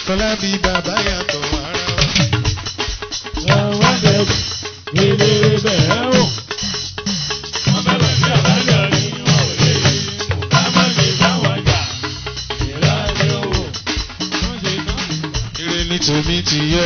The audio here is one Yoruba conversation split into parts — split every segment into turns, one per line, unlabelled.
Fọlábí bàbá yàtọ̀ ara wa.
Àwọn bẹ̀rẹ̀ ilé bẹ̀rẹ̀ wò. Wọ́n bẹ̀rẹ̀ sí àbájọ ní wọn ò lè rí. Ká má lè bá wọn jà. Ìlànà owó. Wọ́n ṣe náà.
Ire ní tèmi ti yẹ.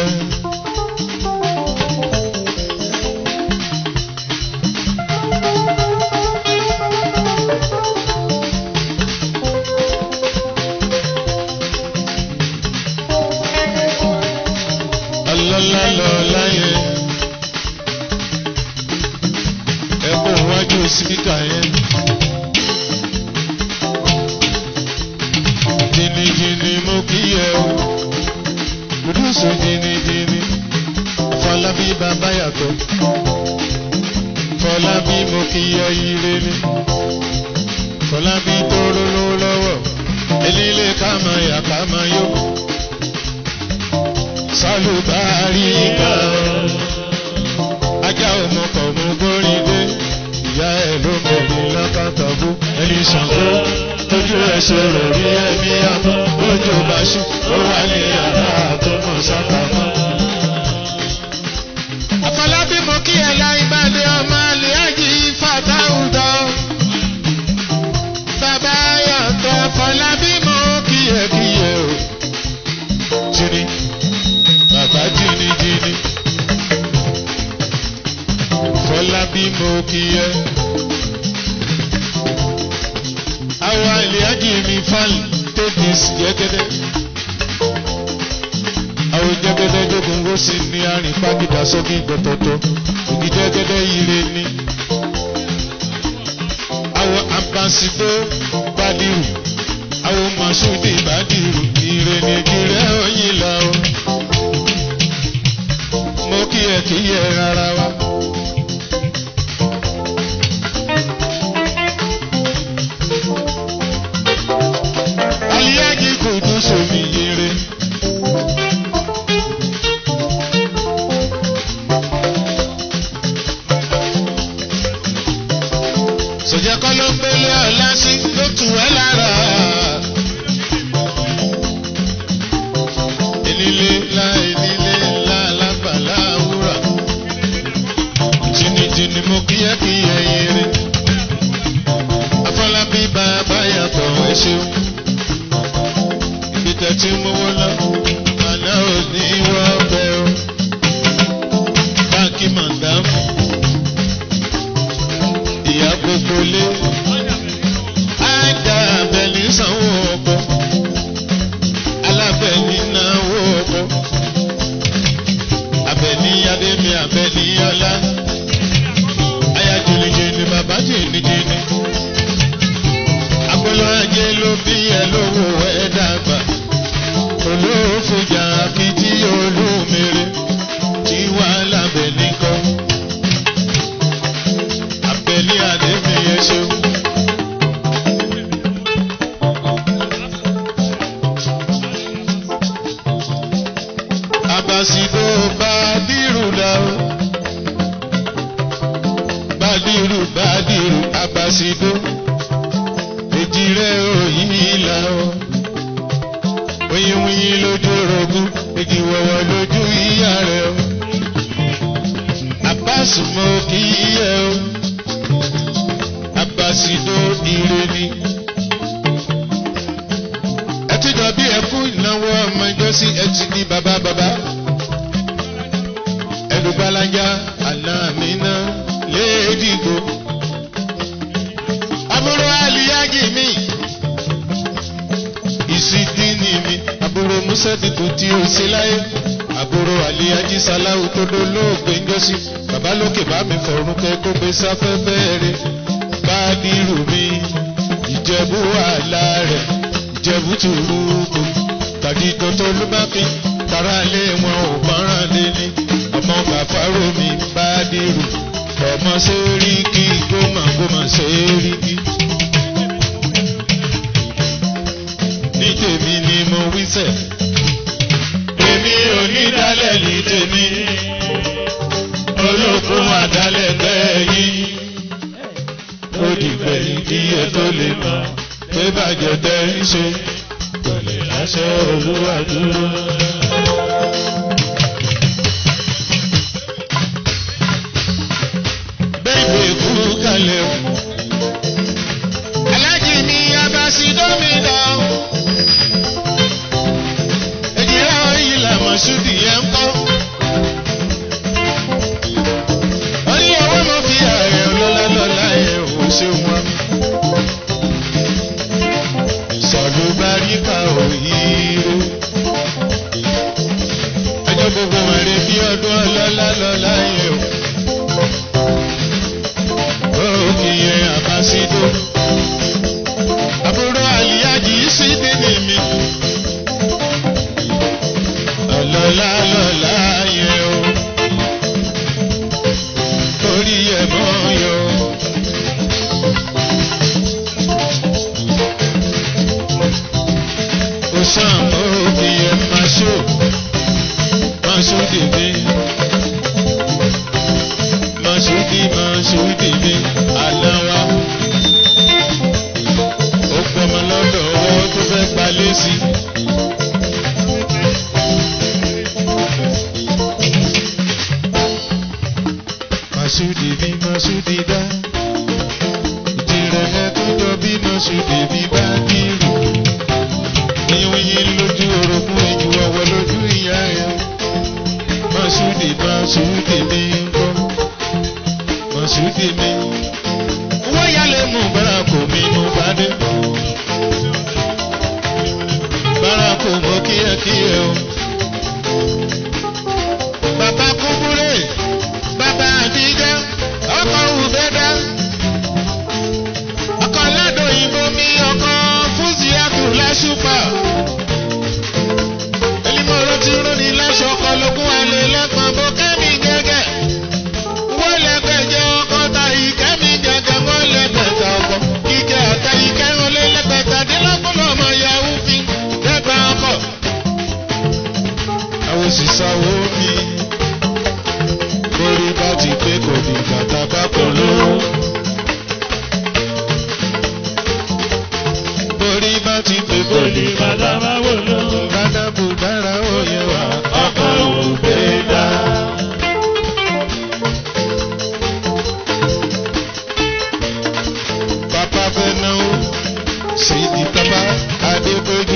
Alọ́lá láyé. Ẹ̀kọ́ iwájú sípíkà yẹn. Jìnnìjìnnì mo kí ẹ o. Gùdùsù jìnnìjìnnì. Fọlábí bàbá yàtọ̀. Fọlábí mo kí ẹ ire ni. Fọlábí tó róló lọ́wọ́. Elílé ká máa yà ká máa yó. Sálùbáríkà. Ajá ọmọkọ̀ mú gbórí dé. Ìyá ẹ̀ ló mẹ́rin lákàtàbú. Ẹni Ṣàngó tójú ẹ̀ ṣòro rí ẹ̀mí àmọ́. Lójú bá ṣú ó wà ní yàrá àtúmọ̀ sápamọ́. Àfọlábí mo kí ẹ láìbàdé ọmọ àlèájì fàtàwùdọ. Bàbá yàtọ̀ Àfọlábí mo kí ẹ o. Jíní bàbá jíní. Fọlábí mo kí ẹ. Àwọn àlèájì mi fàlì tẹ́tìs jẹ́gẹ́dẹ́. Àwọn jẹ́gẹ́dẹ́ jogun ó sì ní àrìn pàgídà sókè gbọ̀tọ̀tọ̀. Ògì jẹ́gẹ́dẹ́ ire ni. Àwọn àbàṣìdó Bádìrù. Àwọn Mọ̀ṣúdì Bádìrù. Ire ni kírẹ́ oyin lọ. Mo kí ẹ rárá wa. Aliyaji Kudusu mi yere. Sọ̀jẹ̀ kọ́ ló ń gbélé ọ̀la sí ló tù ẹ́ lára. Enílé ńlá lágbàlá wúrà. Jìnnìjìnnì mo kíyẹ́kíyẹ́ yere. Afọlábí bàbá yàtọ̀ ẹ ṣeun. Ibi tẹ̀tí mówó lọ, àná ò ní wọ́n bẹ́ o. Báńkì mọ̀dámù. Ìyá gbogbo lé. Àjà abẹ́ni sanwó ọkọ̀. Alábẹ́ni náwó ọkọ̀. Abẹ́ni Adémi Abẹ́ni Ọlá. Aya jìnnìjìnnì bàbá jìnnìjìnnì. Agbolo ajé ló bí ẹ lówó ẹ dàgbà. Olóòfùjà kìtì olúmere. Tí wà lábẹ́ nìkan. Abẹ́ni Adémi ẹ ṣeun. Àbàṣìdó Bádìrù dá o. Bádìrù Àbàṣìdó. Èjì rẹ̀ òyìn ìlà o. Oyinwuyin lójú orogún, igi wọ̀wọ̀ lójú ìyá rẹ̀ o. Abbas mo kí yẹ o. Àbàṣìdó ire ni. Ẹ ti jọ bí ẹ fún ìnáwó ọmọ ìjọsí ẹ ti di bàbá. Ẹlùgbàlájà àná mi náà léèdìgbò. Àbúrò Aliyaji mi. Ìsìdínì mi. Àbúrò Musadiku tí ó ṣe láyé. Àbúrò Aliyaji Salahu tó dolóògbé ńjọ́sí. Bàbá lókè bá mi fọ̀rùn kẹ́ kó gbé sáfẹ́fẹ́ rẹ̀. Bádìrù mi. Ìjẹ̀bú àlá rẹ̀. Ìjẹ̀bú tùrúkù. Tàbí tọ́tọ́ ló bá fi. Tara lé wọn ò mọ́ràn lé ní. Ọmọ Gàfárò mi Bádìrù. Ọmọ Sẹ́ríkì gómà Sẹ́ríkì. Ní tèmi ni mo wí sẹ̀. Èmi ò ní dálẹ̀ ní tèmi. Olókun àdálẹ̀ bẹ́ẹ̀ yìí. dìgbẹ̀yìn kí ẹ tó lè mọ̀ pé bàjẹ́ tẹ́ ń ṣe kò lè láyé.
àṣẹ Olúwa dúró.
Bẹ́ẹ̀ni kú kalẹ̀ o. Alájí ni abasi dómìnà. Èjìlá ìlà Mọ̀ṣúdì yẹn ń kọ́. Wọ́n ní owó mọ̀ fi ààrẹ ọlọ́lá lọ́la ẹ̀ ò ṣe wọn. Sọ̀lú Báríkà òyìnbó. Ẹjọ́ gbogbo mẹ̀rẹ̀ bí ọdún ọlọ́lá lọ́la ẹ̀ o. Òkìyẹ àbásídó. Àbúrò àlìyájì sí dínì mi. Ọlọ́lá lọ́la yẹ o. Orí ẹ̀ mọ́ yọ. Ó sàn òkìyẹ Mọ̀ṣúdì mi. Mọ̀ṣúdì mi aláwa. Ó gbọmọ lọ́dọ̀ ọwọ́ tó fẹ́ gbalẹ̀ sí. Mọ̀ṣúdì mi Mọ̀ṣúdì dá. Ìjìnlẹ̀ tó jọ bí Mọ̀ṣúdì mi bá kiri. Yínyín lójú orogún ìjù ọwọ́ lójú ìyá ẹ̀. Mọ̀ṣúdì mi ń kọ́. Mọ̀ṣúdì mi. Wọ́n yálẹ̀ mú Bárakò mi mú bàdé. Bárakò mọ kíyẹ̀kíyẹ̀ o. Bàbá Kúbúrè, bàbá Àdíjá, ọkọ̀ Ùbẹ́dá. Ọkọ̀ Ládò Ìbò mi, ọkọ̀ Fúzíàtù Láṣùpà. Elimọ̀rọ̀ ti rún ní láṣọ ọkọ̀ lógún alẹ́ lẹ́gbọ̀n bó kẹ́mi gẹ́gẹ́. Wọ́n lẹ́gbẹ̀jẹ́ ọkọ̀ ta ìkẹ́mi gẹ́gẹ́ wọ́n lẹ́gbẹ̀ta ọkọ̀. Ìkẹ́ ọ̀tá ìkẹ́ ọlẹ́ lẹ́gbẹ̀ta dínlọ́gbọ̀n ọmọ Yahoo fi lẹ́gbẹ̀ ọkọ̀. Àwọn òṣìṣẹ́ wo mi? Borí bá ti pé kò ní bàtà bá kò lówó. Borí bá ti pé kò ní bàtà bá wò lówó. Bàdàbù dára ó yẹ wá ọkọ̀ òbí dá. Papa fẹ́ náwó Sidi Papa Adébójú.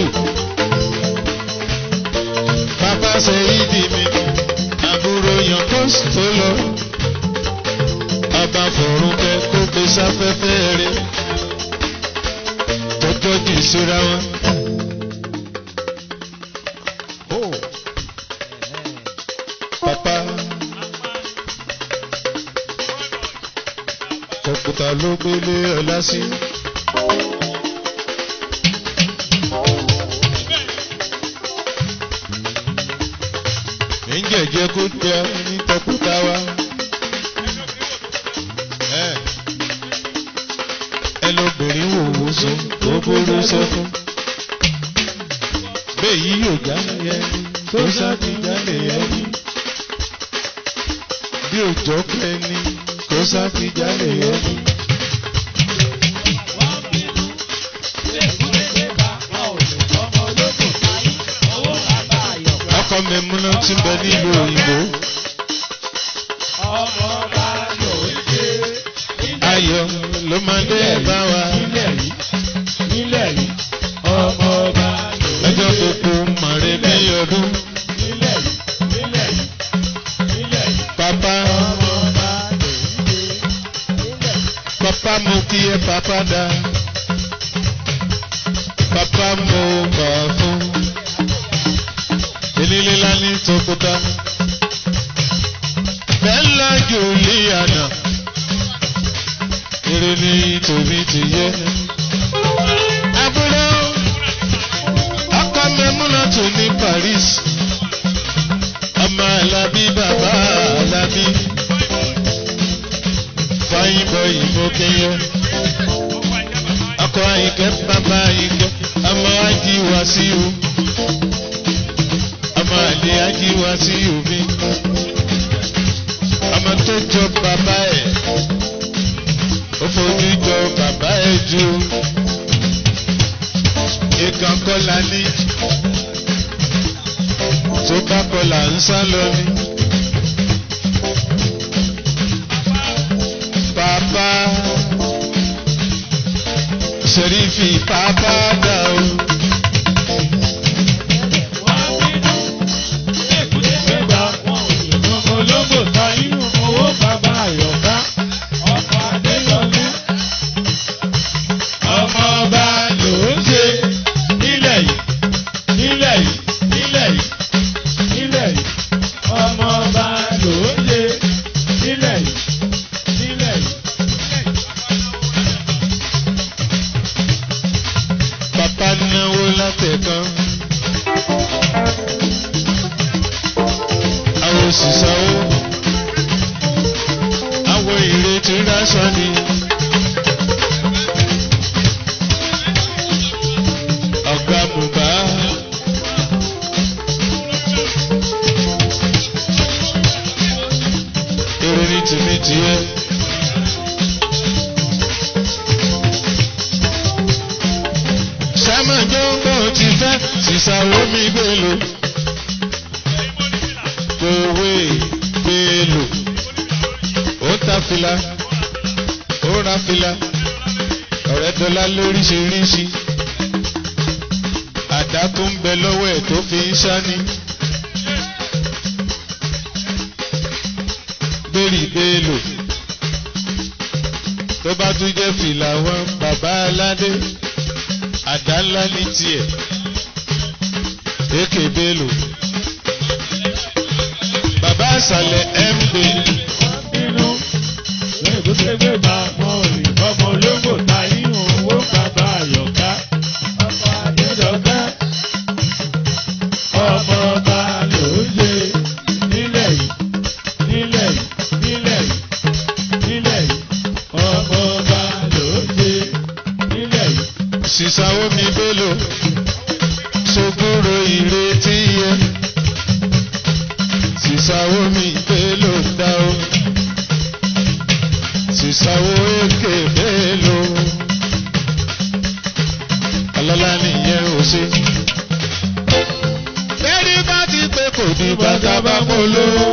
Papa Seyidi mi àbúrò yan post tó lọ. Ọba Fọ̀rúnkẹ́ kó gbé sáfẹ́fẹ́ rẹ̀ tó tọ́jú ìṣúra wọn. Papa kọ̀pútà ló gbélé ọlá sí. Ìjẹ̀jẹ̀ kó jẹ́ ní tọkútà wa. Ẹlòbìnrin wò wò sùn tó bóró sẹ́fún. Bẹ́ẹ̀yí yóò jálẹ̀ ẹni tó ṣàtìjálẹ̀ ẹni. Bí òjò kẹ́ni tó ṣàtìjálẹ̀ ẹni. Ọkọ Mẹ́múná ti bẹ nílùú òyìnbó. Ayọ̀ ló máa dé bá wa.
Nílẹ̀ yìí, ọmọ ọba
Ẹjọ́ gbogbo mọ̀rẹ́ bí ọdún.
nílẹ̀ yìí,
Papa
ọmọ ọba
Papa mo kí ẹ papa dá. Papa mo gbà fún. Elílélá ní tọkọtà. Bẹ́lá Juliana. Èrè ní tòbí ti yẹ. Àbúrò ọkọ Mẹ́múnà tó ní Paris. Ọmọ Alábí bàbá Alábí. Fáyín bọ ìbò kẹyẹ. Ọkọ Àyìnkẹ́ bàbá Àyìnkẹ́. Ọmọ Ájí Wàsíù. Ọmọ àlè Ájí Wàsíù mi. Ọmọ tó jọ bàbá ẹ̀. Ó fojú jọ bàbá ẹ̀ jù. ìkan kọ́lá ní tó bá kọ́lá ń sá lọ ní. Papa Sherifi Papa dà o.
Olóńgbò ta inú owó bàbá àyọ̀ká ọkọ̀ adéyọ̀lú. Ọmọ ọba ló ń ṣe nílẹ̀ yìí nílẹ̀ yìí nílẹ̀ yìí nílẹ̀ yìí. Ọmọ ọba ló ń ṣe nílẹ̀ yìí nílẹ̀ yìí.
Papa náwó látẹ̀kan. Àwọn òṣìṣẹ́ ó àwọn ìrètí ráṣọ ni. Ọ̀gá Mùbá èrè ní tèmi tiẹ̀. Sámà jọ́ngbọ̀n ti fẹ́ sísàwó mi gbé lò. Kòwé gbèlò ó ta fìlà ó ra fìlà ọ̀rẹ́ dọ́là lóríṣiríṣi àdá tó ń bẹ lọ́wọ́ ẹ̀ tó fi ń ṣáni. Bẹ́rì gbèlò tó bá tún jẹ́ fìlà wọn bàbá aládé àdá ńlá ní tiẹ̀ èké gbèlò. Bàbá àṣàlẹ̀ MD.
Inú lẹ́gbẹ̀gbẹ̀ bá mọ ìfọmọ olóńgbò ta inú owó bàbá àyọ̀ká ọkọ̀ adéyọ̀ká. Ọmọ ọba ló ń ṣe nílẹ̀ yìí nílẹ̀ yìí nílẹ̀ yìí nílẹ̀ yìí. Ọmọ ọba ló ń ṣe nílẹ̀ yìí.
Sísàwó mi bélò ṣògbóró ìrètí yẹ. Sísàwó mi bélò dá o. Sísàwó èké bélò. Ọlọ́lá nìyẹn ò ṣe. Bẹ́ẹ̀ni bá ti pé kò di bàtà bá polówó.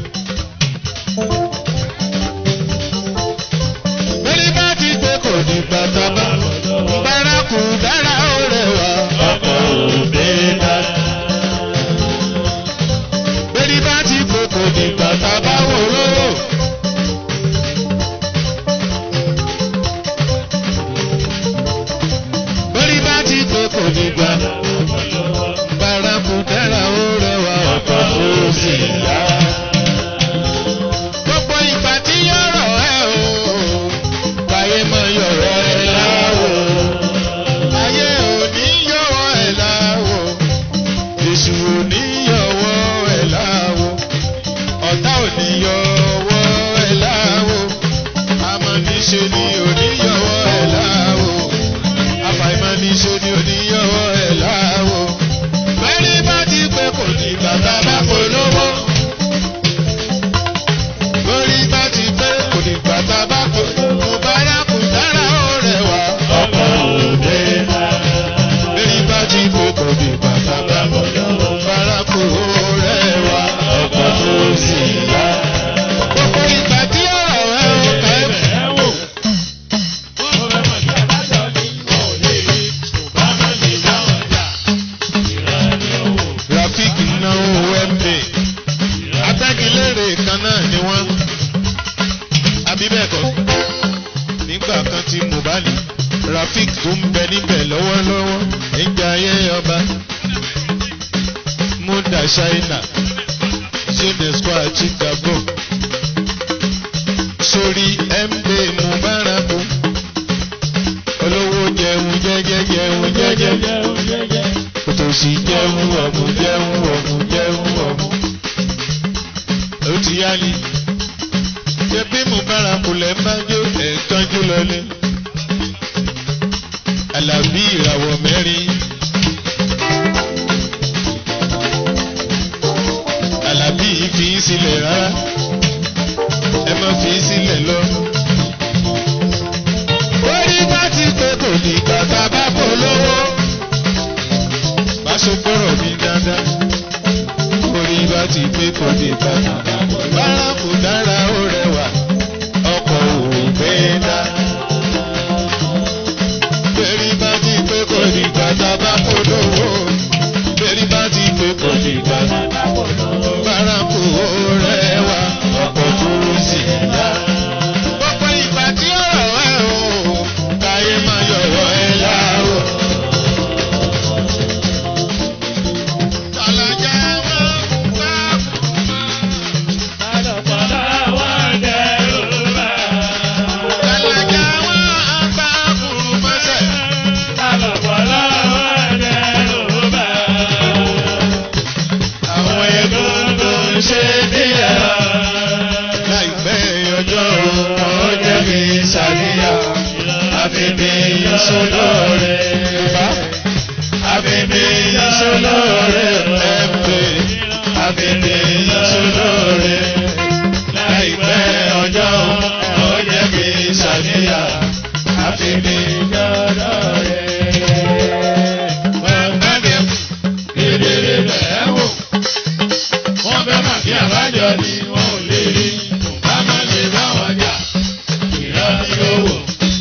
Bẹ́ẹ̀ni bá ti pé kò di bàtà bá polówó. Bárakù dára ó rẹwà.
Ọkọ̀ òbí dá.
Bẹ́ẹ̀ni bá ti pé kò di bàtà bá polówó. Bẹ́ẹ̀ni bá ti pé kò di bàtà. Bárakù dára ó rẹwà. Ọkọ̀ tó sì yá. Gbogbo ìgbà tí yọ̀rọ̀ ẹ o, báyé mọ yọ̀rọ̀ ẹ láwò. Ayé ò ní yọ̀wọ́ ẹ láwò. Èṣù ò ní yọ̀wọ́ ẹ láwò. Ọ̀tá ò ní yọ̀wọ́ ẹ láwò. Amọ̀níṣe ni ò ní yọ̀wọ́ ẹ láwò. Afàìmọ̀níṣe ni ò ní yọ̀wọ́ ẹ láwò. Bẹ́ẹ̀ni bá ti pé kò ní bàtà bá polówó. Bẹ́ẹ̀ni bá ti pé kò ní bàtà bá polówó. Bárakù dára ó rẹwà.
Ọkọ̀ òbí dá.
Bẹ́ẹ̀ni bá ti pé kò ní bàtà bá polówó. Bárakù ó rẹwà.
Ọkọ̀ tó sì yá.
Gbogbo ìgbà tí ọ̀rọ̀ ẹ ò kẹ́. Rafik náwó MD. Atẹ́gilére kan náà ni wọ́n. Abíbẹ̀kọ́. Nígbà kan tí Mùbálì. Rafik tó ń bẹ níbẹ̀ lọ́wọ́lọ́wọ́. Nígbà ayé ọba. Múdà Ṣáínà. Jẹ́nẹ̀sọ́ àti Gabon. Sórí MD Mubaraku. Olówó jẹun jẹ́jẹ́ jẹun jẹ́jẹ́. Òtòṣì jẹun ọ̀mù jẹun ọ̀mù jẹun ọ̀mù. Ó ti yá ni. Ṣé bí Mubaraku lẹ̀ ń bá jó ẹ̀ẹ́dọ́jú lọlé? Àlàbí ìràwọ̀ mẹ́rin. Àlàbí yìí fi í sílẹ̀ rárá. Ẹ má fi í sílẹ̀ lọ. Orí bá ti pé kò ní bàtà bá polówó. ti pé kò di bàtà. Bára kò dára ó rẹwà, ọkọ̀ òwe dá. Bẹ́rí bá ti pé kò di bàtà bá kò lówó. Bẹ́rí bá ti pé kò di bàtà bá kò lówó. Bára kò rẹwà, ọkọ̀ tó sì dá. Gbogbo ìgbà tí ó rọ̀ ẹ́ o, káyé máa yọ̀rọ̀ ẹ láàrọ̀. Solore, Abebe Solore, Abebe Solore, láìpẹ́ ọjọ́ ó jẹ́ kí ṣàníyà, Abebe Solore. Wọ́n bá dé kedere bẹ́ẹ̀ wò, wọ́n fẹ́ mà kí àbájọ ni wọ́n ò lè rí, bá má lè bá wọn jà, ìrọ̀ ni ó wò.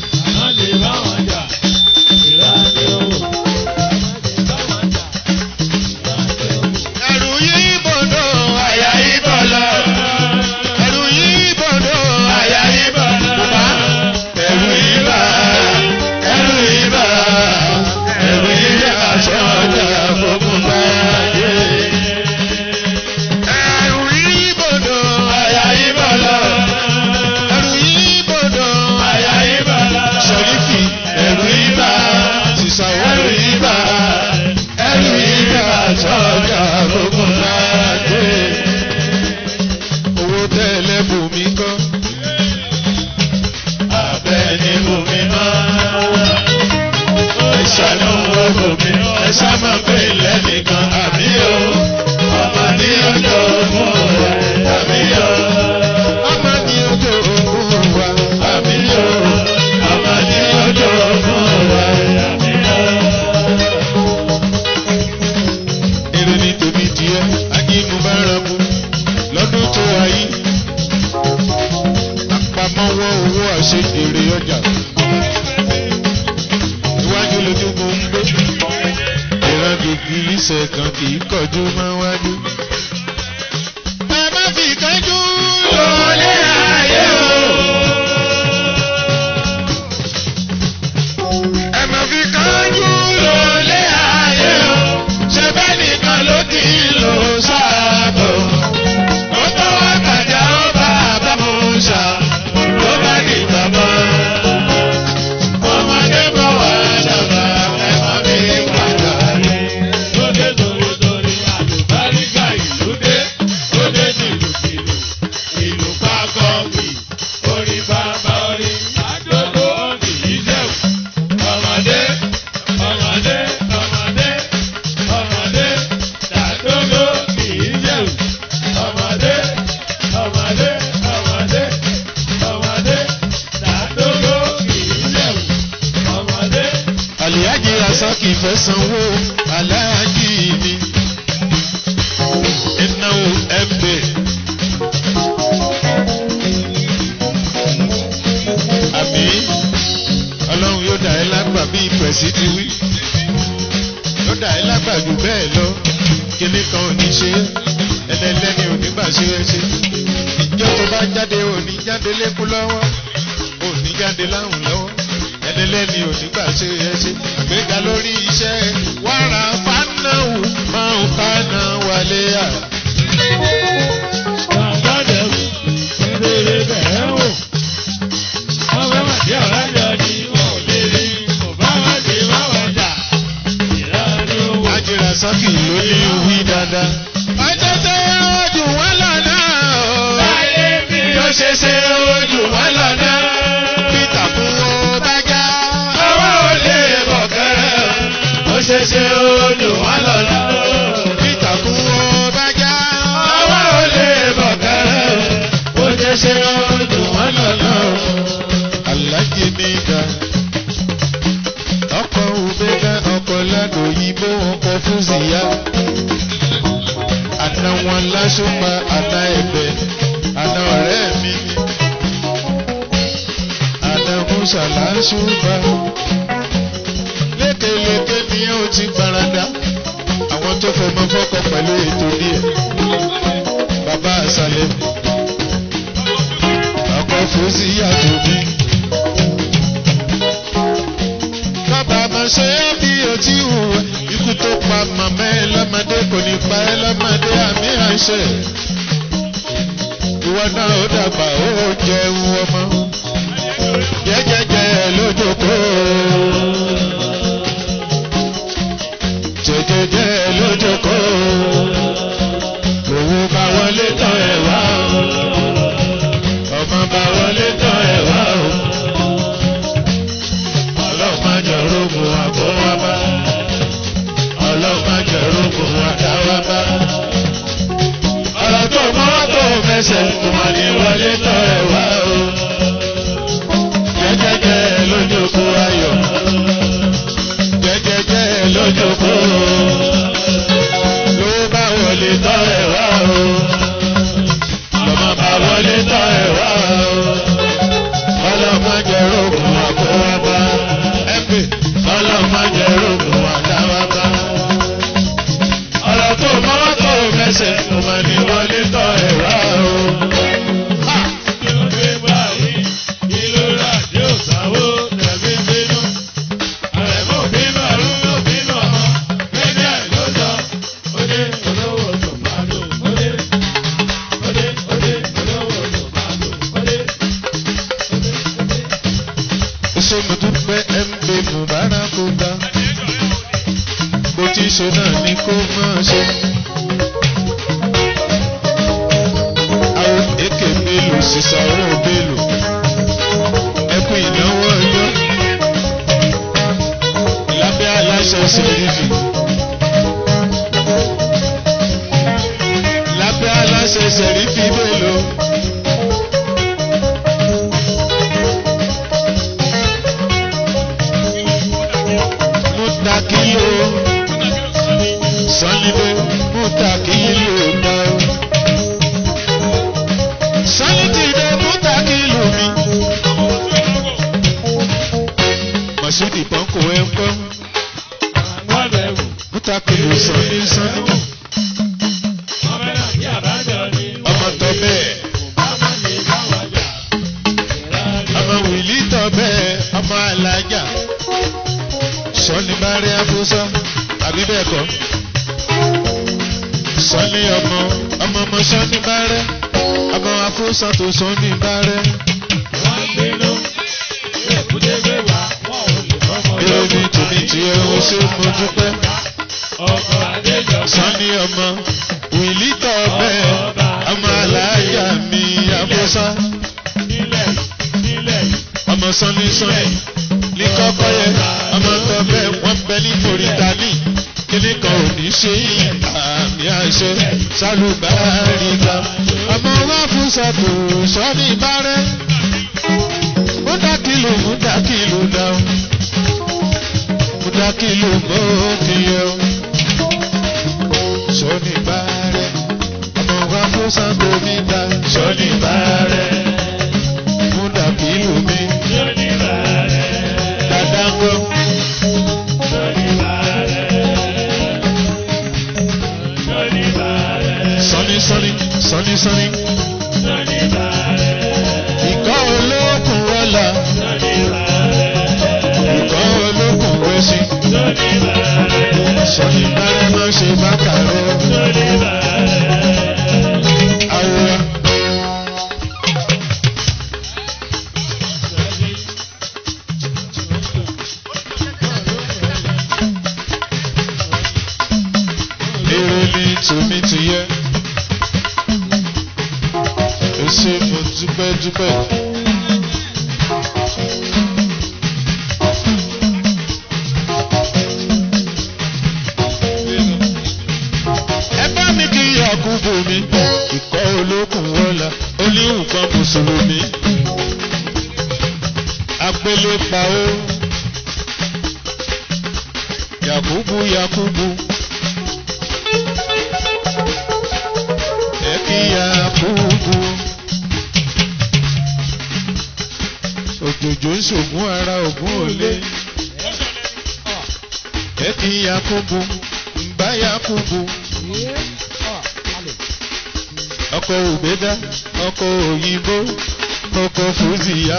Kan kì í kọjú mọ́ wájú. Ẹ má fi kánjú lọlé ayé o. Ẹ má fi kánjú lọlé ayé o. Ṣé bẹ́ẹ̀ nìkan ló ti lò sáàbò? Ó tó wá kàjá ó bá bá mú ṣá. Ló bá di bàbá. Ọmọdé bọ̀ wá dàgbà. Ẹ má fi padà rí. Sọ́kì fẹ́ sanwó aláàjì mi, ìnáwó ẹ̀bẹ̀. Àbí Ọlọ́run yóò dà ẹ́ lágbà bí ìpẹ̀sì ti wí. Yóò dà ẹ́ lágbà jù bẹ́ẹ̀ lọ. Kíní kan ò ní ṣe é, ẹlẹ́lẹ́ni ò ní gbà ṣe é ṣe. Ìjọ tó bá jáde ò ní jáde lékún lọ́wọ́, ò ní jáde láwùn lọ́wọ́. Ẹlẹ́lẹ́ni ò ní gbà ṣe é ṣe. Àgbéga lórí iṣẹ́ wàrà fanáwù máa ń kaná wálé à.
Àgbàdo ìbéèrè bẹ̀rẹ̀ wò. Wọ́n fẹ́ wà sí ọ̀rẹ́jọ ni wọ́n ò lè rí. Kò bá wá sí wá wá jà. Ìlànà owó.
Àjìrà Sọ́kì ló ní wí dáadáa. Ọjọ́ tó ojú wọn lọ́nà o.
Láyé bí ó ṣe ṣe ojú wọn lọ́nà.
Peter fún wọn bá já.
Ọwọ́ ò lè bọ̀ kẹ́rẹ́. Ó ṣe ṣe ojú wọn lọ́nà.
Peter fún wọn bá já.
Ọwọ́ ò lè bọ̀ kẹ́rẹ́. Ó ṣe ṣe ojú wọn lọ́nà.
Alájí mi ga. Ọkọ̀ òbẹ́dá ọkọ̀ ládò òyìnbó ọkọ̀ fún Zìyá. Àná àná wọn lásùpá àná ẹ̀bẹ̀ àná ọ̀rẹ́ mi ni àná musa lásùpá lékeleke ni ó ti gbarada àwọn tó fọmọ fọkọ pẹ̀lú ètò díẹ̀ bàbá àṣàlẹ̀ ọkọ̀ fòsí yàtọ̀ mi. bàbá máa ṣe é bí ọtí hùwà ikú tó pa màmá ẹ lọ́mọdé kò ní pa ẹ lọ́mọdé àmì àṣẹ. ìwọ náà ó dàgbà ó jẹun ọmọ jẹjẹjẹ lójókòó jẹjẹjẹ lójókòó òwò bá wọlé tán ẹ wá ọmọ bá wọlé tán ẹ wá o. ọlọ́mọdérógún àkówábá ọlọ́mọdérógún àdáwábá ọ̀rọ̀ tó mọ́ tó mẹsẹ̀ tó wà ní wọlé tán ẹ wá o. jẹ́jẹ́jẹ́ lójókòó ayọ̀ jẹ́jẹ́jẹ́ lójókòó ló bá wọlé tán ẹ wá o. lọ́mọ bá wọlé tán ẹ wá o. ọlọ́mọdérógún àkówábá ọlọ́mọdérógún àdáwábá ọ̀rọ̀ tó mọ́ tó mẹsẹ̀ tó wà ní wọlé tán ẹ wá o. ṣe mo dúpẹ́ mb mubarakuba bó ti ṣe náà ni kó máa ṣe. àwọn èké bélò sísàwọ́ bélò ẹkùn ìnáwó ọjọ́ lábẹ́ aláṣẹ sẹ́rífì lábẹ́ aláṣẹ sẹ́rífì bélò. Mutakilo Sanlibe Mutakilo da Sanitide Mutakilo mi Masudi Panko Enko Mutakilo Sanli Sanli ọmọ tọ́bẹ̀ ọmọ wìlí tọ́bẹ̀ ọmọ alájà. Sọ́ni bárẹ́ afúnṣá àbí bẹ́ẹ̀ kọ́. Sọ́ni ọmọ sọ́ni bárẹ́ ọmọ afúnṣá tó sọ́ni bárẹ́. Bíọ́ni tòmí tí ẹ̀hún ṣe mo dúpẹ́. Sọ́ni ọmọ wìlí tọ̀ bẹ́ẹ̀ ọmọ aláàjà mi afúnṣá. Ọmọ sọ́ni ní kọ́kọ́ yẹ ọmọ tó bẹ́ẹ̀ wọ́n bẹ ní Mauritania kíní kan ò ní ṣe yìí àmì àṣẹ sálùbáríga ọmọ wa fún sàtò sọ́ni bárẹ́ múdàkìlù dáhùn múdàkìlù mọ́kìyẹ sọ́ni bárẹ́ ọmọ wa fún sàtò mi dá sọ́ni bárẹ́ múdàkìlù mi. Dadango Sọ́ni ìkọ́ olókùn wọ́lá ìkọ́ olókùn wẹ́sí Sọ́ni bárẹ́ máa ṣe bákàrẹ́ àwòrán. Tòmí ti yẹ ṣe mo dúpẹ́. Ẹ bá mi kí Yakubu mi ìkọ́ olókùn wọ́lá oníhùnkan mùsùlùmí apẹlẹ pa ó Yakubu. ṣògùn ara ògùn òlé. Ẹ kí Yakubu ń bá Yakubu. Ọkọ̀ òbẹ́dá ọkọ̀ òyìnbó ọkọ̀ fúzìyà.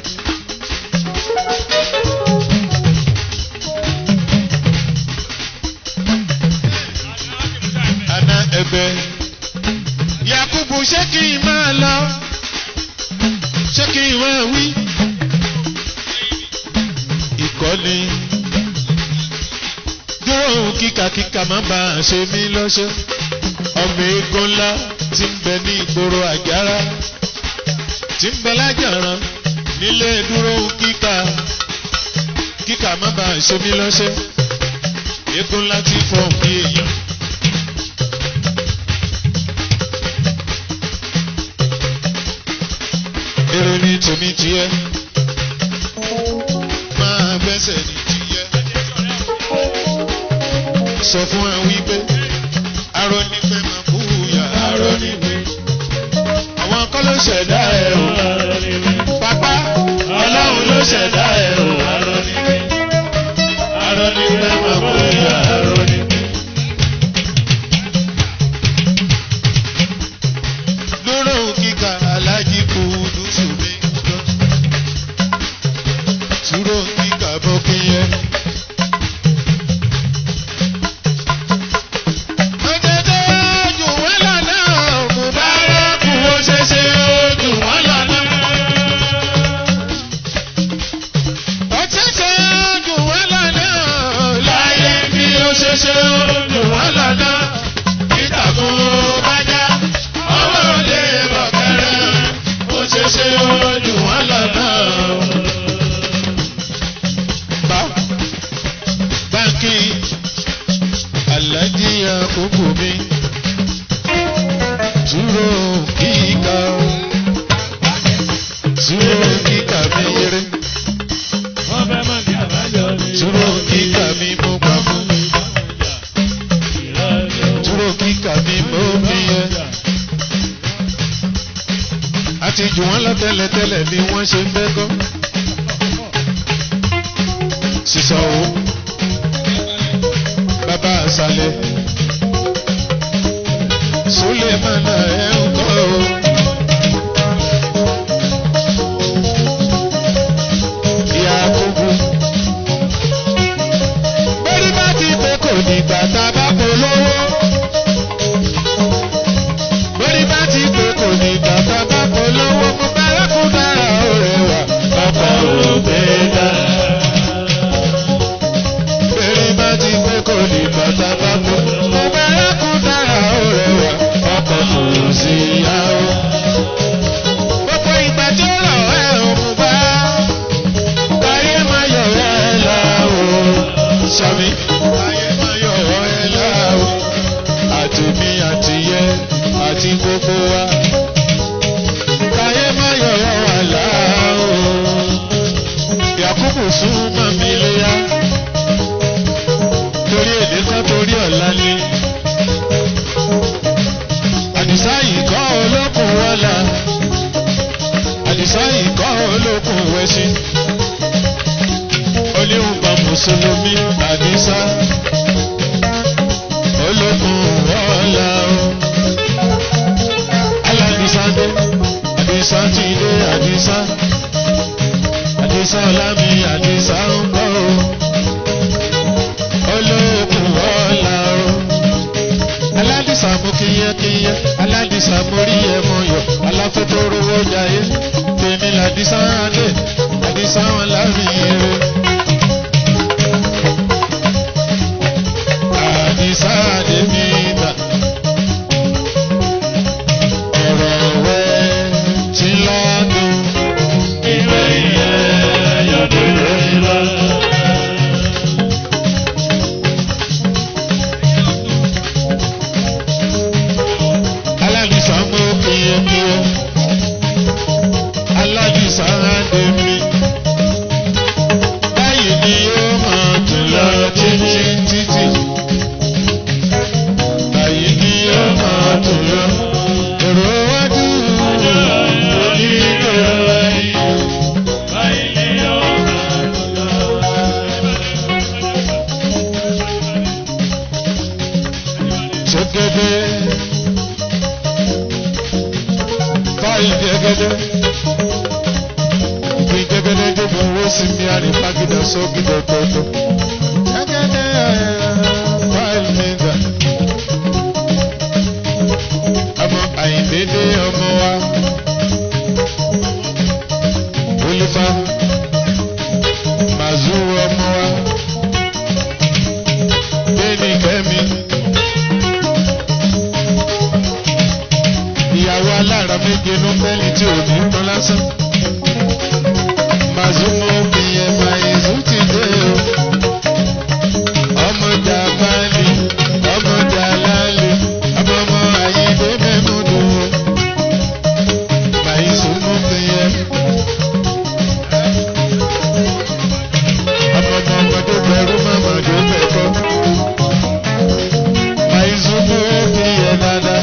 Àná ẹ̀bẹ̀ Yakubu ṣé kí n máa lọ ṣé kí n máa wí. Ìkọ́ni dúró kíkàkíkà má bàa ṣe mí lọ́ṣẹ́. Ọmọ eégún ńlá tí ń bẹ ní ìgboro àjàrà tí ń bẹ lájàrán nílé dúró kíkà má bàa ṣe mí lọ́ṣẹ́. Eégún ńlá tí fọ́ bí èèyàn. Èrè ní tèmi tiẹ̀ máa gbẹ́sẹ̀ ní tiẹ̀. Sọ fún ẹ wípé arọ ní pé máa bú ya arọ ní pé àwọn kọ́ ló ṣẹ̀dá ẹ̀ o. Pápá Ọlọ́run ló ṣẹ̀dá ẹ̀ o. Arọ ní pé máa bú ya arọ ní pé. Dúró kíkà alájí kú dúsù mi gbọ́. Dúró kíkà bọ́ kí yẹ. Jù wọ́n lọ tẹ́lẹ̀tẹ́lẹ̀ ni wọ́n ṣe ń bẹ́kọ́. Sísọ o, bàbá àṣàlẹ̀, Sulemana ẹ̀ ń kọ́ o. Yakubu, bẹ́ẹ̀ni bá ti pé kò nígbà tá a bá polówó. Bẹ́ẹ̀ni bá ti pé kò nígbà tá a bá polówó. Àti gbogbo wa káyé má yọ̀rọ̀ wà láàó. Yakubu súnmọ́ mi léyà torí èdè kan torí ọ̀la ni. Àdìsá yìí kọ́ olókùn wọ́lá, Àdìsá yìí kọ́ olókùn wẹ́sí. Oníhùnbọn mùsùlùmí Àdìsá olókùn wọ́lá o. Àdìsá ti dé Àdìsá, Àdìsá ọlámi Àdìsá ń bọ̀ o. Olókùn ọ̀la o. Aládìsá mú kíyẹ́kíyẹ́, Aládìsá mú rí ẹ̀mọ yọ̀, aláfótó rówó jayé. Tèmi làdìsá adé, Àdìsá wọn lárí ire. Àdìsá adé mi gbà. jẹ́gẹ́dẹ́ báyìí jẹ́gẹ́dẹ́ ìgbín jẹ́gẹ́dẹ́ jókòó owó sí mi àrífàgídà sọ́gídà tọ́tọ́ jẹ́gẹ́dẹ́ báyìí nígbà ọmọ àyìndédé ọmọ wa olùfà màzú ọmọ wa bẹ́ẹ̀ni kẹ́mi. Ìyàwó alára méje ló mẹ́lì tí ò ní tán lásán. Màzúmọ́ obìnrin máa èzú ti dé o. Ọmọjà Báàlì, ọmọjà Lálẹ́, ọmọ Àyìndé Mẹ́múdù o. Màìsúmọ́ obìnrin. Ọmọdé bẹ̀rù mọ́mọdé bẹ̀kọ́. Màìsúmọ́ obìnrin dáadáa.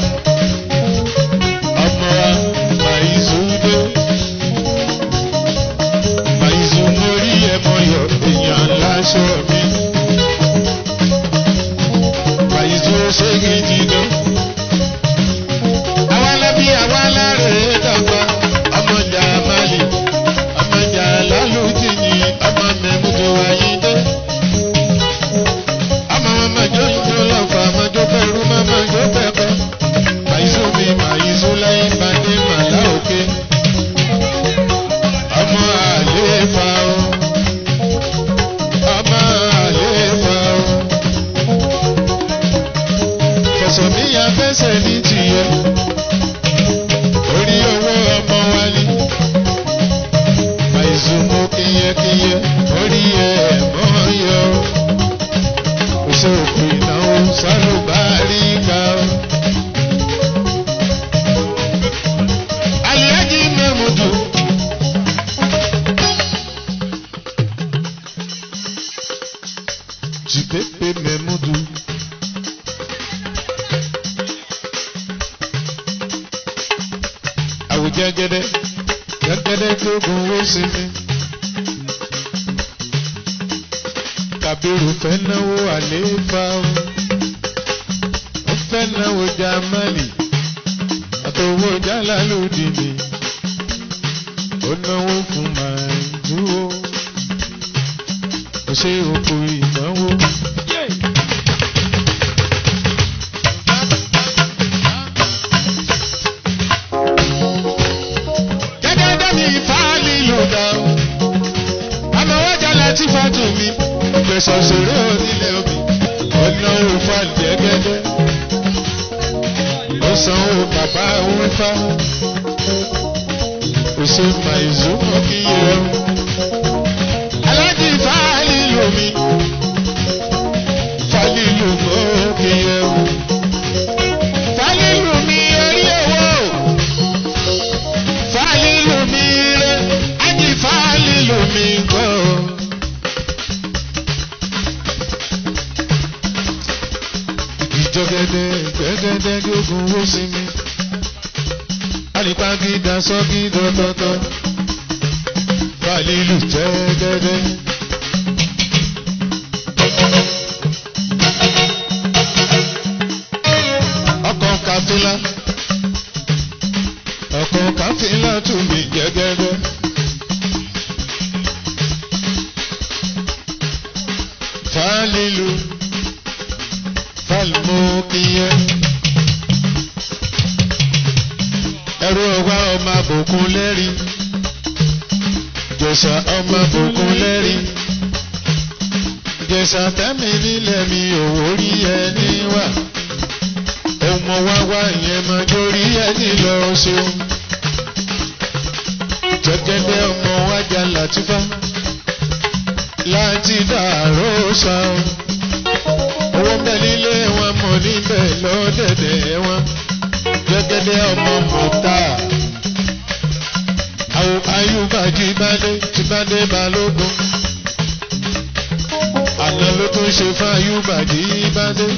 Aṣọ mi, Màìzú ṣe gidi gan. Àwa lábí àwa láre dàgbà, ọmọjà Málì, ọmọjà Lálùjìyì, ọmọ Mẹ́múdù Àyìndé. Ọmọ ọmọjọ́ ìjọ lọ́fà, ọmọjọ́ bẹ̀rù, ọmọjọ́ bẹ̀kọ́. Màìzú mi, Màìzú láyé bàdé màlá òkè. Ọmọ àléfà o. Fọ̀sọ̀míyà fẹsẹ̀ ní tìyẹ, orí owó ọmọ wa ni. Màìzúmọ́ kíyẹkíyẹ, orí ẹ̀ mọ́ yọ. Oṣù òkú ìnáwó sálùbárí ká. Àlìyájí Mẹ́múdù. Jìpépé Mẹ́múdù. Jẹ́gẹ́dẹ́ jẹ́gẹ́dẹ́ tó gun owó sí mi. Kàbírù fẹ́ náwó àlééfà o. Ó fẹ́ náwó Jámánì àtòwò Jálálùdì mi. Ó náwó fún Màìzú o. Ó ṣe òkú ìnáwó. Tí fàtò mi, gbèsò sòrò onílé omi, ọ̀nà òfà jẹ́gẹ́dẹ́. Ó sanwó bàbá òǹfà, òṣè Màìzú mọ́ kí yẹ o. Aláàjì Fálílù mi, Fálílù mọ́ kí yẹ o. Fálílù mi orí owó, Fálílù mi rẹ̀, Ájì Fálílù mi gbọ́. Jẹ́gẹ́dẹ́ gígùn owó sí mi. Àlìpàgídà sọ́gídà tọ́tọ́. Fálílù jẹ́gẹ́dẹ́. Ọkọ̀ kàfílà. Ọkọ̀ kàfílà tún mi jẹ́gẹ́dẹ́. Fálílù. Fálmókìyẹ. Ẹrú ọwá ọmọ àbòkún lẹ́rí. Jẹ̀sà ọmọ àbòkún lẹ́rí. Jẹ̀sà tẹ́mi nílẹ̀ mi òwò rí ẹni wà. Ọmọ wáwá yẹn máa jórí ẹni lọ ṣeun. Jẹ́gẹ́dẹ́ ọmọ wájà Làtífà. Láti dàrú ṣáà. Owó ń bẹ nílé wọn mọ̀ níbẹ̀ lọ́dẹ̀dẹ̀ wọn. Jẹ́gẹ́dẹ́ ọmọ mọ̀tà. Àwọn Ayúbà Jíbádé Balógun. Àná ló tún ṣe fún Ayúbà Jíbádé.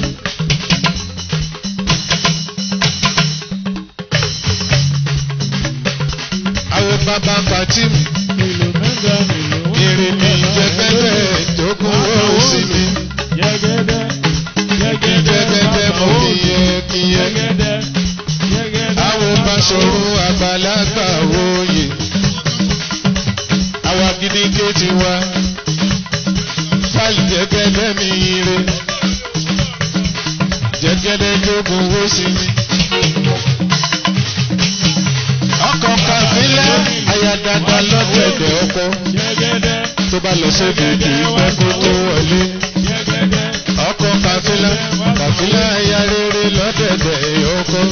Àwọn bàbá Fatim. Èrè mi jẹ́gẹ́dẹ́ tó kún ó sí mi. Jẹ́gẹ́dẹ́ mọ̀ fi yẹ. kíyẹ. Àwọn Báṣọ̀run àgbàlagbà òye. Àwa gidi kéjì wa. Fáìlì jẹ́gẹ́dẹ́ mi ire. Jẹ́gẹ́dẹ́ jogun owó sí mi. Ọkọ̀ kàfílẹ̀ àyàdàdà lọ́dẹ̀dẹ̀ ọkọ̀. Tó bá lọ sóde kì í pẹ́ kó tó wọlé. Ọkọ̀ kàfílẹ̀ àyà rere lọ́dẹ̀dẹ̀ ọkọ̀.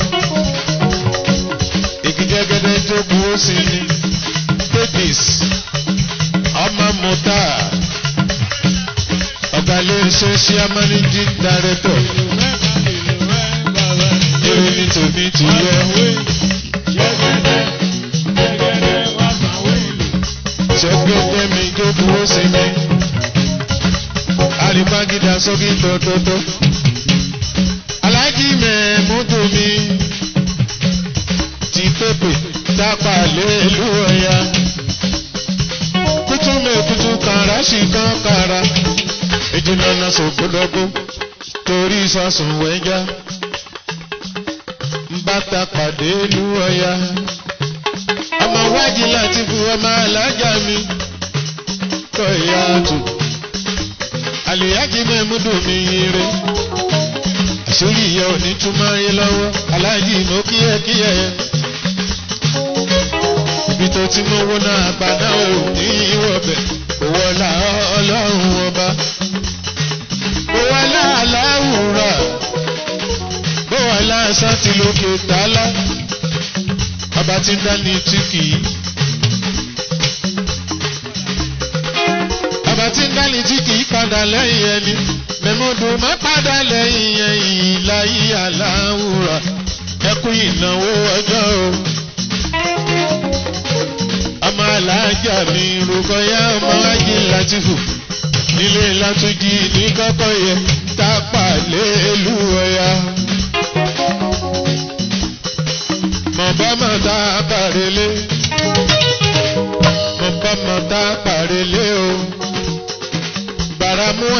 Igi jẹ́gẹ́dẹ́ jogun owó sí mi. Davis ọmọ mọ́tà. Ọ̀gálẹ̀ social managing director. Èrè ní tòmí ti yẹ. Ṣẹ́gbẹ́gbẹ́ mi jókòó sí mi. Àrífágídá sókè tótótó. Aláàjì mẹ́múdù mi. Ti pépè tápà léèlú ọ̀yà. Kútú mẹ́kútú kàrá sí kan kàrá. Ìjìnà náà sòkòdọ́gbó torí sọ́sùn wẹ́já. Bàtà pàdé ìlú ọ̀yà. Ọmọ wájì láti fún ọmọ alájà mi. Kọ̀ ìyá tù. Àlìyájì mẹ́múdù mi ire. Àṣírí ìyá òní túmọ̀ ayé lọ́wọ́. Aláàjì mo kíyẹ̀kíyẹ̀. Ibi tó ti mówó náà àgbàdá ò ní ìwọ̀bẹ̀. Owó ọlá ọlọ́run ọba. Owó ọlá aláwùrà. Owó ọlá sáti lókè tálá. Ọba tí ń dání tí kìí. Ọba tí ń dání tí kìí padà lẹ́yìn ẹni. Mẹ́múdù má padà lẹ́yìn ẹ̀yìn láyé aláwùrà. Ẹkún ìnáwó ọjọ́ o. Ọmọ alájà mi Rúkọ̀yà ọmọ Ájì Látìfù. Nílé Látúnjí ní kọ́kọ́ yẹ tápà léèlú ọ̀yà. Mọ̀bámọ̀ tá a pàrélé. Mọ̀bámọ̀ tá a pàrélé o. Bàrámú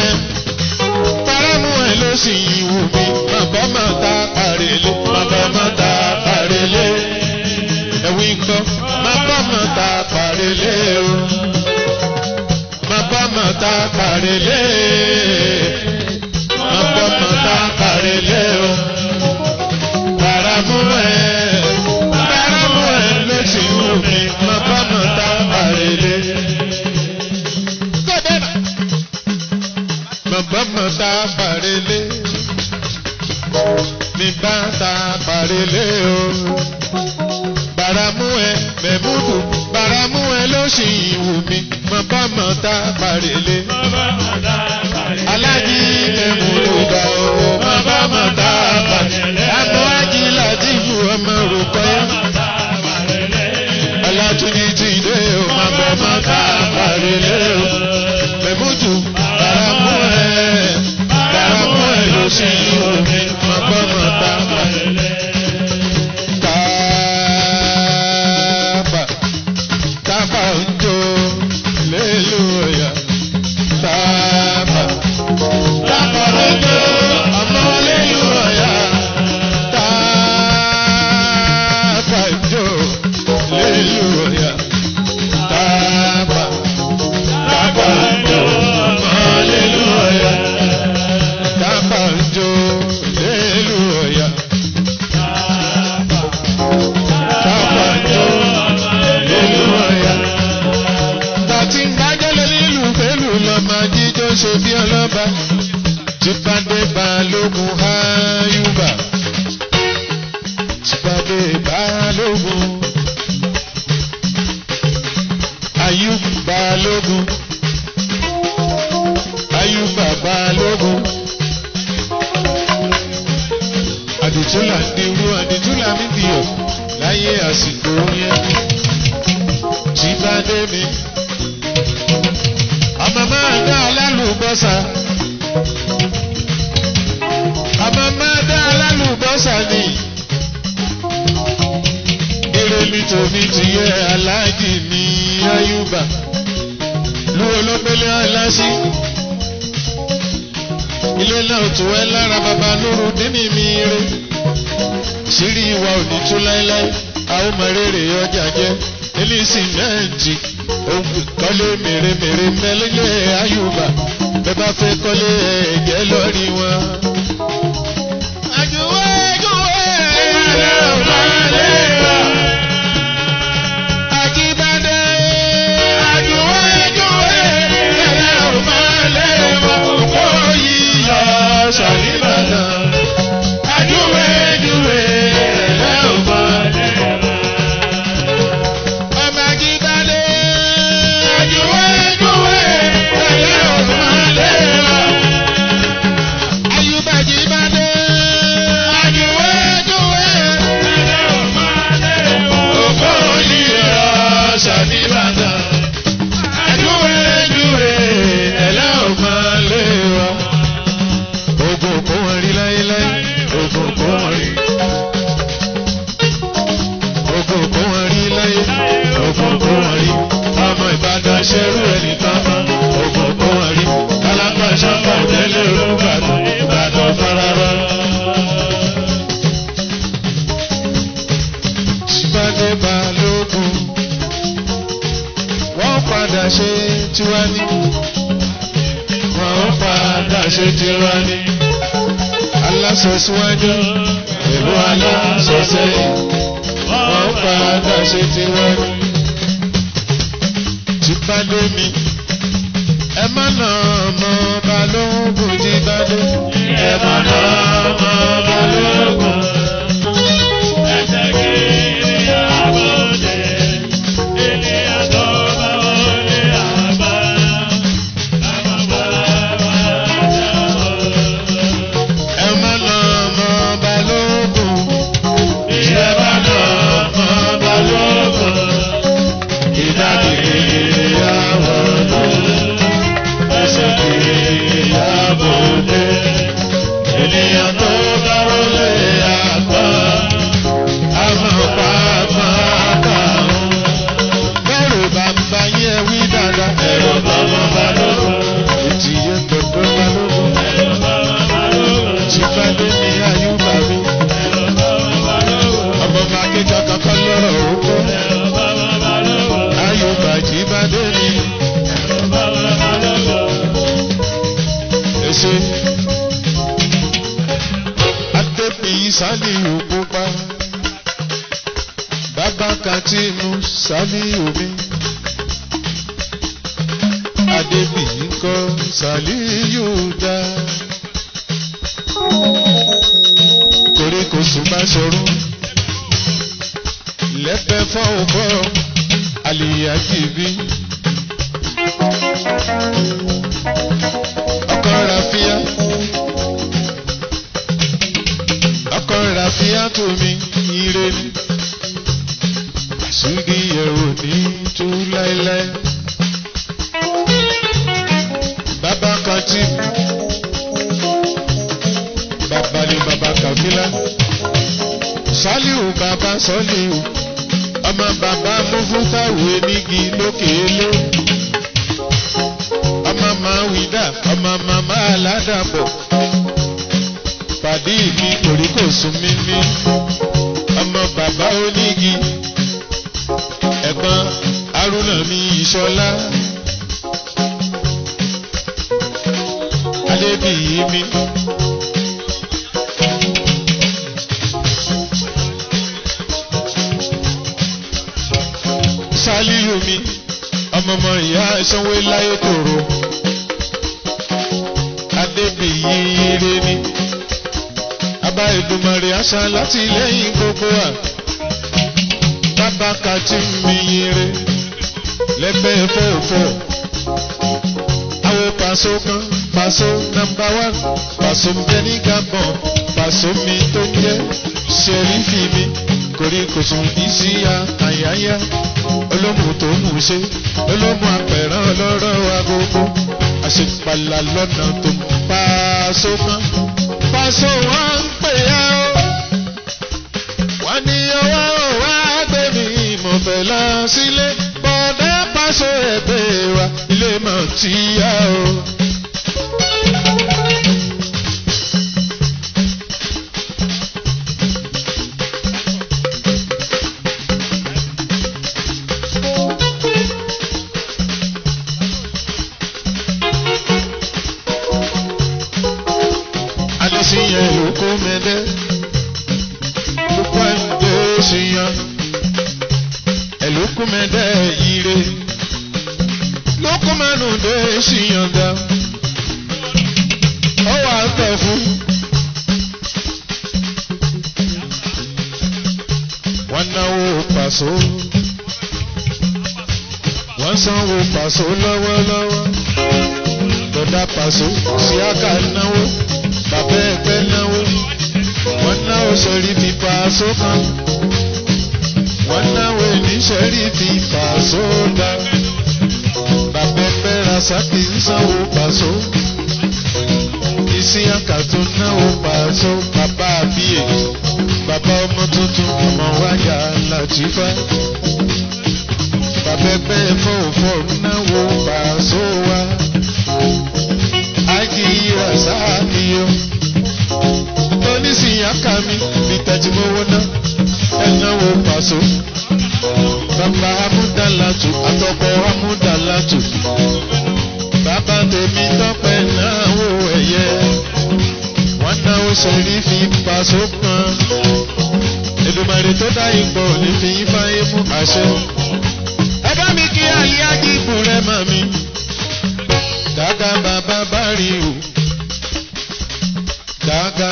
ẹ̀ ló sì wù mí. Mọ̀bámọ̀ tá a pàrélé. Mọ̀bámọ̀ tá a pàrélé. Ẹ̀wí nǹkan. Mọ̀bámọ̀ tá a pàrélé o. Mọ̀bámọ̀ tá a pàrélé. Mọ̀bámọ̀ tá a pàrélé o. Bàrámú ẹ̀ ló sì wù mí. Mọ̀bámọ̀ tá a pàrélé. Mọ̀bámọ̀ tá a pàrélé. Mi bá tá a pàrélé o. Bàrámú ẹ̀ Mẹ́múdù. Bàrámú ẹ̀ ló sì wù mí. Mọ̀bámọ̀ tá a pàrélé. Aláàjì Mẹ́múdù dá owó. Mọ̀bámọ̀ tá a pàrélé. Àmọ́ Ájì Látìfù ọmọ Rúkọ̀yà. Ọlátúnjí ti dé o. Mọ̀bámọ̀ tá a pàrélé o. Mẹ́múdù. Bàrámú ẹ̀ ló sì wù mí. Mọ̀bámọ̀ tá a pàrélé. Tápà ń jó léèlú ọ̀yà. Tápà ń jó ọmọ léèlú ọ̀yà. Tápà ń jó léèlú ọ̀yà. Tápà ń jó ọmọ léèlú ọ̀yà. Tápà ń jó léèlú ọ̀yà. Tápà ń jó léèlú ọ̀yà. Tàtí ń gbájọ́lẹ̀ nílùú pẹ̀lú lọ́mọ jíjọ́ ṣe bí ọlọ́ba. Tìpàdé Balógun Ayúbà. Tìpàdé Balógun. Ayúbà Balógun. Ayúbà Balógun. Àdìtúlà ń dirú àdìtúlà mi dìyọ̀ láyé àsìkò yẹn. Tìpàdé mi. Ọmọ máa dá alálùbọ́sà. Ọmọ máa dá alálùbọ́sà ni. Èrè mi tòmí ti yẹ Aláàjì ní Ayúbà. Lú olóbélé aláṣí. Ilé náà tù ẹ́ lára bàbá Nurudeen mi ire. àṣírí wa ò ní tú láéláé a ó mọ rere ọjà jẹ ilé sìmẹ́ǹtì kọ́lé mèremère mẹ́lẹ́lẹ́ Ayùbá bẹ́ẹ̀ bá fẹ́ kọ́lé ẹ̀jẹ̀ lórí wọn. àjùwé àjùwé ẹ̀rẹ́ ò máa lé wa. Àjíbádé àjùwé àjùwé ẹ̀rẹ́ ò máa lé wa. òkú yíyọ ṣàlìbàdàn. àjùwé àjùwé ẹ̀rẹ́ ò máa lé wa. ọmọ Àjíbádé àjùwé àjùwé ẹ̀rẹ́ ò máa lé wa. Ayùbá Àjíbádé àjùwé àjùwé ẹ̀rẹ́ ò máa lé wa. òkú yíyọ ṣàlìbàdàn. àjùwé àjùwé ẹ̀rẹ́ ò máa lé wa. ogun kò wọ́n rí láéláé ogun kò wọ́n rí. ogun kò wọ́n rí láyé ogun kò wọ́n rí. ọmọ Ìbàdàn ṣerú ẹni tán mọ́ ogun kò wọ́n rí. alápàṣẹ pàdélé Olúbàdàn Ìbàdàn fararọ. Ṣíbádé Balógun wọ́n padà ṣe tiwa ní. wọ́n padà ṣe tiwa ní. aláṣọ síwájú èrò aláṣọ sẹ́yìn wọ́n padà ṣe tiwa ní. Jíbádé mi ẹ má nà ọmọ Balógun Jíbádé ẹ má nà ọmọ Balógun.
ẹsẹ̀ kiri àbọ̀dé ilé àtọ́ bá wọlé àbá àbá bá jábọ̀.
ẹ má nà ọmọ Balógun ẹ má nà ọmọ Balógun. ìdákìrì àwọ̀dé ẹsẹ̀ kiri àbọ̀dé ènìyàn tó bá wọlé àgbà àmọ́ pàápàá bẹ́rù bàbá yẹn wí dáadáa ẹ̀rọ bàbá Balógun ìtìyẹ gbọdọ̀ Balógun Jíbádé ní Ayùbá mi ọmọ mákèjà kankan lọ́rọ̀ òkú Ayùbá Jíbádé ní èsè adébíyí Sálíù pupa bàbá Kàtínú Sálíù mi adébíyí ńkọ́ Sálíù dá koríko sùn bá ṣọrú lẹ́pẹ́ fọ́ọ̀ fọ́ àlìyájì bí ọkọ Ràfíà ọkọ Ràfíà tó mi ire ni àṣírí ẹ̀ ò ní tú láéláé. Bàbá Kàtínú bàbá ni bàbá Kàfílà Sálíù bàbá Sálíù ọmọ bàbá Múfútàwé nígi lókè ló ọmọ Máwídà ọmọ màmá Aládàpọ̀ pàdé mi kòríkòsùn mímí ọmọ bàbá onígi ẹ̀gbọ́n Haruna mi Ìṣọ̀lá Adébíyí mi. Sálíù mi ọmọọmọ ìyá sanwó láyé tòrò Adébíyí ire ni abá Èdùmàrè àṣà láti lẹ́yìn gbogbo wa bàbá Kàtínú mi ire lẹ́gbẹ́ fọ́ọ̀fọ́ àwọn Pàṣọ kan Pàṣọ #1 Pàṣọ ń bẹ ní Gabon Pàṣọ mi tó jẹ́ Ṣẹ̀rífì mi koríkòsùn ìsíya àyáyá olómù tó mú ṣe olómù apẹ̀rán ọlọ́rọ̀ agogo àṣepàlà lọ́nà tó Pàṣọ kan Pàṣọ wọn ń pè á ó wọ́n ní ọwọ́ òwá gbé mi mo fẹ́ lọ sílé bọ́dá Pàṣọ ẹgbẹ́ wa ilé mọ̀ tí yá o. ṣìyàn ẹ̀lókùnmẹ́dẹ́ ire lókùnmẹ́nu dé ṣìyàn dá ó wà tẹ̀ fún. wọ́n náwó pàṣọ wọ́n sanwó pàṣọ lọ́wọ́lọ́wọ́ bọ̀dá pàṣọ síákà náwó bàbá ẹgbẹ́ náwó wọ́n náwó sẹ́rí fi pàṣọ kan wọ́n náwó oníṣẹ́rí fi pàṣọ dá bàbá ẹgbẹ́ rasaki ń sanwó pàṣọ síákà tó náwó pàṣọ bàbá àbíyè bàbá ọmọ tuntun ọmọ wájà Làtífà bàbá ẹgbẹ́ fọ́ọ̀fọ́ náwó pàṣọ wa ájì Rasaki o oníṣìyàká mi bí tẹ̀tìmọ́wọ́ náà ẹ̀náwó pàṣọ bàbá amúdàlátù àtọkọ amúdàlátù bàbá tèmi tọ́pẹ́ náwó ẹ̀yẹ wọ́n náwó sẹ́rí fi pàṣọ kan Èdùmàrè tó dá ìgbọ̀ ní fi fáyé mú àṣẹ. ẹ bá mi kí ayé àdìbò rẹ mọ̀ mi Gàgà bàbá bá rí o Gàgà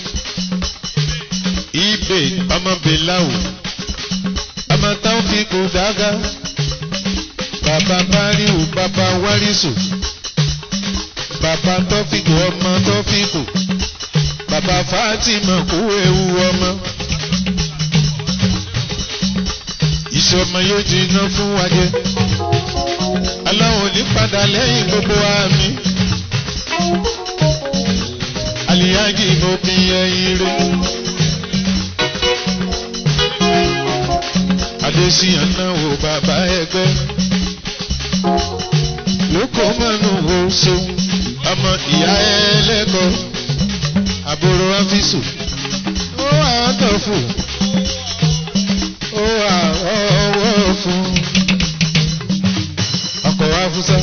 ibè ọmọ bèláwò ọmọ táwọn fi kú Gàgà bàbá bá rí o bàbá wárísò bàbá tọ́fíkù ọmọ tọ́fíkù bàbá Fátímà kú ewu ọmọ ìṣọmọ yóò jiná fún wa jẹ aláwọ̀ ní padà lẹ́yìn gbogbo àmì àlìyájì mo fi ẹyin rẹ adésíyàn náà wò bàbá ẹgbẹ́ lóko mọ́nú wo so ọmọ ìyá ẹlẹ́kọ̀ọ́ àbúrò áfíìsù ó wà á tọ̀ fún ó wà ọwọ́ fún ọkọ̀ afúsá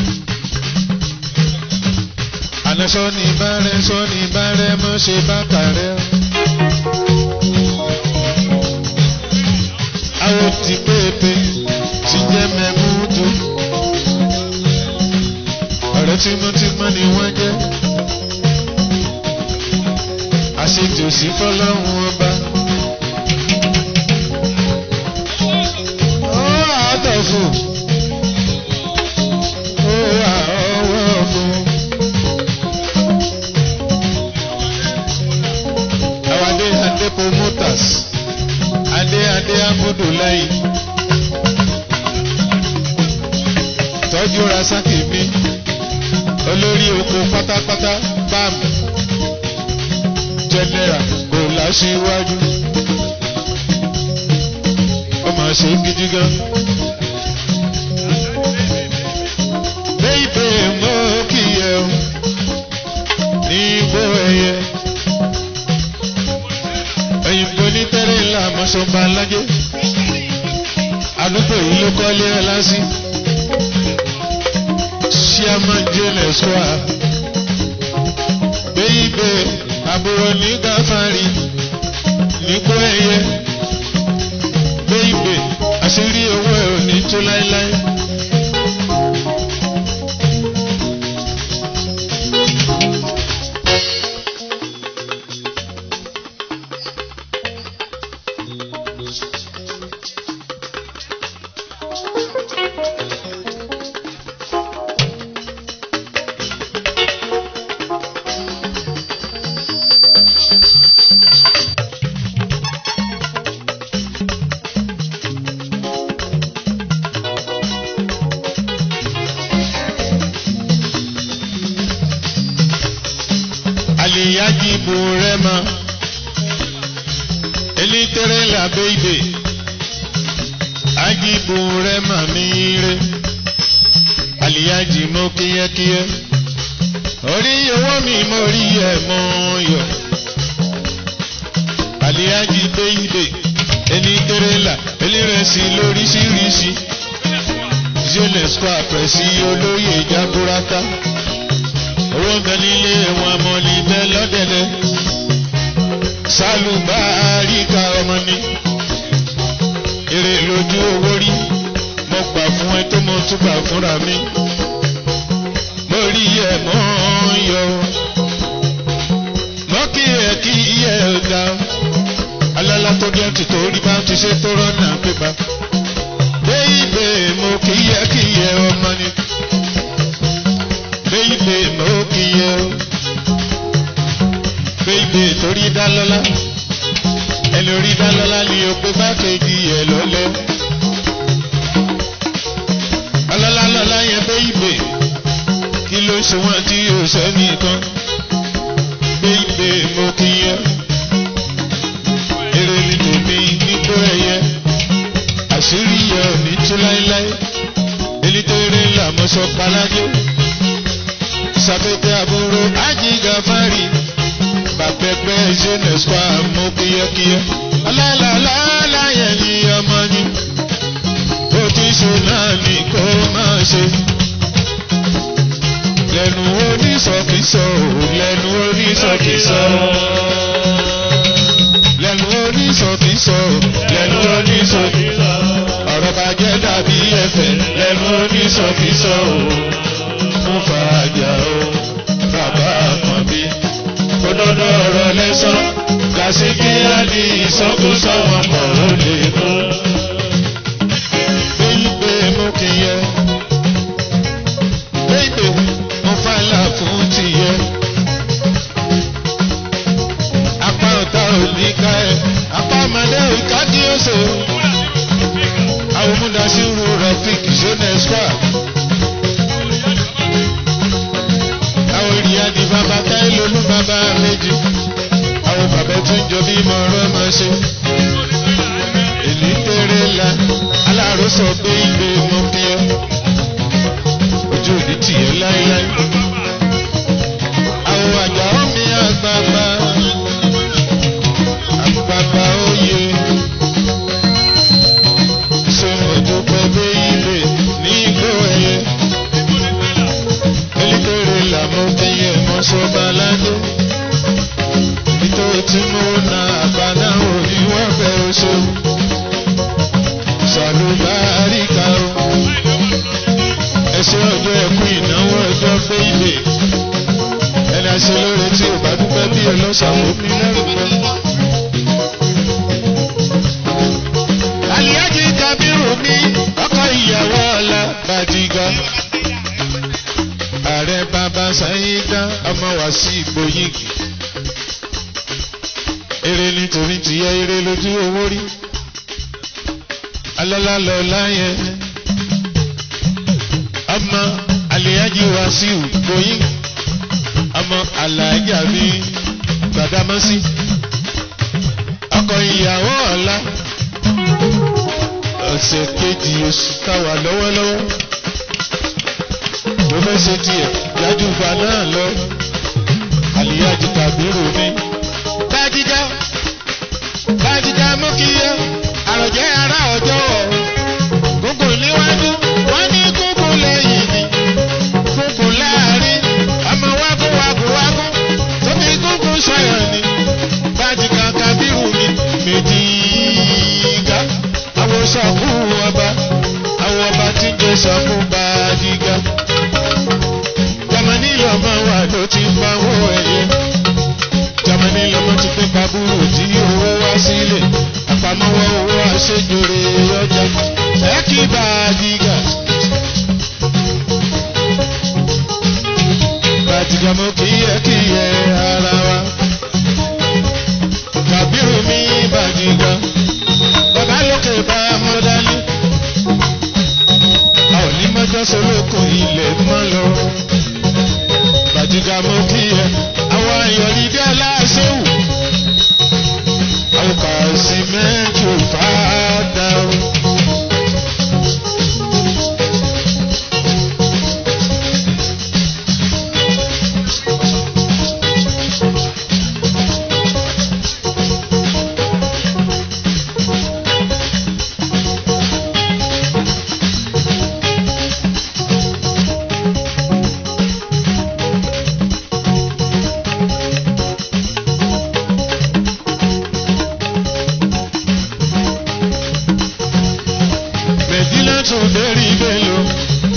àná sọ́ni bárẹ̀ mọ́ ṣe bákà rẹ̀ àwọn ti pépé ti jẹ́ mẹ́múdù ọ̀rẹ́ tímọ́tímọ́ ni wọ́n jẹ́ àṣejù sí fọlọ́run ọba. ó wà á tọ̀ fún ó wà ọwọ́ fún. àwọn adé promoters adé abudu lẹ́yìn tọ́jú Rasaki mi olórí oko pátápátá báàmù jẹnẹra kò láṣíwájú ọmọ ṣe gidi gan. bẹ́ẹ̀bẹ́ mọ́ kí ẹ o ní igbó ẹyẹ òyìnbó ní tẹ́lẹ̀ ńlá mọ́ṣọ́ba alájẹ́ àdúgbò yìí ló kọ́lé ẹ lásì Chairman Jane Square bẹ́ẹ̀bẹ́ àbúrò ní gáfárì nígbó ẹyẹ bẹ́ẹ̀bẹ́ àṣírí owó ẹ̀ ò ní tó láéláé. Aliyajibu Rema elitere la baby ajibu Rema mire Aliyaji mo kíyẹ́kíyẹ́ orí owó mi mo rí ẹ mọ yọ Aliyaji baby elitere la eliresi lóríṣiríṣi Jane Square pẹ̀sí olóyè jaburata. Owó ń bẹ nílé wọn mọ́ ní bẹ́ẹ̀ lọ́dẹ̀dẹ̀. Sálùbáríkà ọmọ ni tún gbà fúnra mi mo rí ẹ mọ́ yọ mọ́ kí ẹ ga alálà tó jẹ́ tìtorí bá ti ṣe tó rọ́nà pépà béèbè mo kí ẹ ọmọ ni béèbè mo kí ẹ o béèbè torí dá lọ́lá ẹni orí dá lọ́lá ni o pé bá kejì ẹ lọ́lẹ́ ọlọ́lá lọ́lá yẹn béèbè kí ló ṣe wọ́n tí o sẹ́ni kan béèbè mo kí ẹ èrè ni tèmi nígbó ẹyẹ àṣírí yẹ ò ní tú láéláé ẹni tó rí ńlá mọ́ṣọ́ palájé sàpèpè àbúrò ájíga fárì bàpẹ́pẹ́ jẹ́nẹ̀ spa mú kíyẹ́kíyẹ́ ọlọ́lọ́lá yẹn ni ọmọ ni bó ti ṣe náà ni kó máa ṣe lẹ́nu onísọkísọ lẹ́nu onísọkísọ lẹ́nu onísọkísọ lẹ́nu onísọkísọ ọ̀rọ̀ bàjẹ́ dàbí ẹ̀fẹ̀ lẹ́nu onísọkísọ fún fàájà o bàbá kan bí òdodo ọ̀rọ̀ lẹ́sọ̀ làṣíkí á ní ìsọkúsọ wọn kọ̀ ó lè kó. Béèbè mú kí yẹ béèbè mo fàlà fún tìyẹ apá ọ̀tá ò ní ká ẹ apá ọmọdé ò ká kí ó ṣe àwọn múdàsíru rafik jonespa àwọn ènìyàn di bàbá káyé lólú bàbá méjì àwọn bàbá tún jọ bí mo rán máa ṣe èlì tèrè la alárùsọ béèbè mú kí ẹ ojú òní tìyẹ láéláé àwọn àjà omi àgbààgbà àgbààgbà oyè ṣe òdùpẹ́ béèbè ní igbó ẹyẹ elékeré làmú kẹyẹ mọ́ṣọ́ba ládé nítorí tí mo na àbáná òní wọ́n fẹ́ oṣù ṣàlùbáríkà o ẹṣẹ́ ọjọ́ ẹkú ìnáwó ọjọ́ béèbè ẹni àṣẹ lóore tí ò bá dúpẹ́ bí ọlọ́ṣàwọ̀ mi lẹ́rùpẹ́. Àlìyájí Kábírù ní ọkọ ìyàwó ọ̀la Bàdìgá. Ààrẹ bàbá Sáyídá ọmọ wá sí ìgbòyìngì. Èrè nítorí tìyẹ èrè lójú owó rí. Alọ́lá lọ láyẹn. Ọmọ Àlìyájí Wàsíù Gbòyìngì. Ọmọ Àlàájá mi Gbàdámọ́sí. Ọkọ ìyàwó ọ̀la. Ọ̀sẹ̀ kejì oṣù táwà lọ́wọ́lọ́wọ́. Mo fẹ́ ṣe tiẹ̀ yájú fa náà lọ. Àlìyájí Kábírù mi. Bàdìgá mú kí yẹ. Àròjẹ́ ará ọjọ́ ọ̀. Gúngùn níwájú, wọ́n ní gúngùn lẹ́yìn ni. Gúngùn láàrin, ọmọ wágún. Tóbi gúngùn sọ̀yọ̀ ni. Bàdìgá Kábírù mi. Méjìgá. Àwọn sọ̀kú ọba. Àwọn ọba tí ń jẹ sọ̀kú Bàdìgá. Jamani lọmọ wa ló ti ń pawó ẹyẹ. Jamani lọmọ ti pé pabúrò tí owó wá sílẹ̀. Àpamọ́wọ́ owó àṣejòrè ọjà. Ẹ kí Bàdìgá. Bàdìgá mo kíyẹ ara wa. Kábírù mi Bàdìgá. Bàbá lókè bá mọ́ dání. A ò ní mọ́jọ́ solóko ilẹ̀ mọ́ lọ. Bàdìgá mo kíyẹ. Àwọn ayọ̀lídé aláṣẹ́wù. Àwọn kà sí mẹ́jọ fàdà o. Tún lérí bélò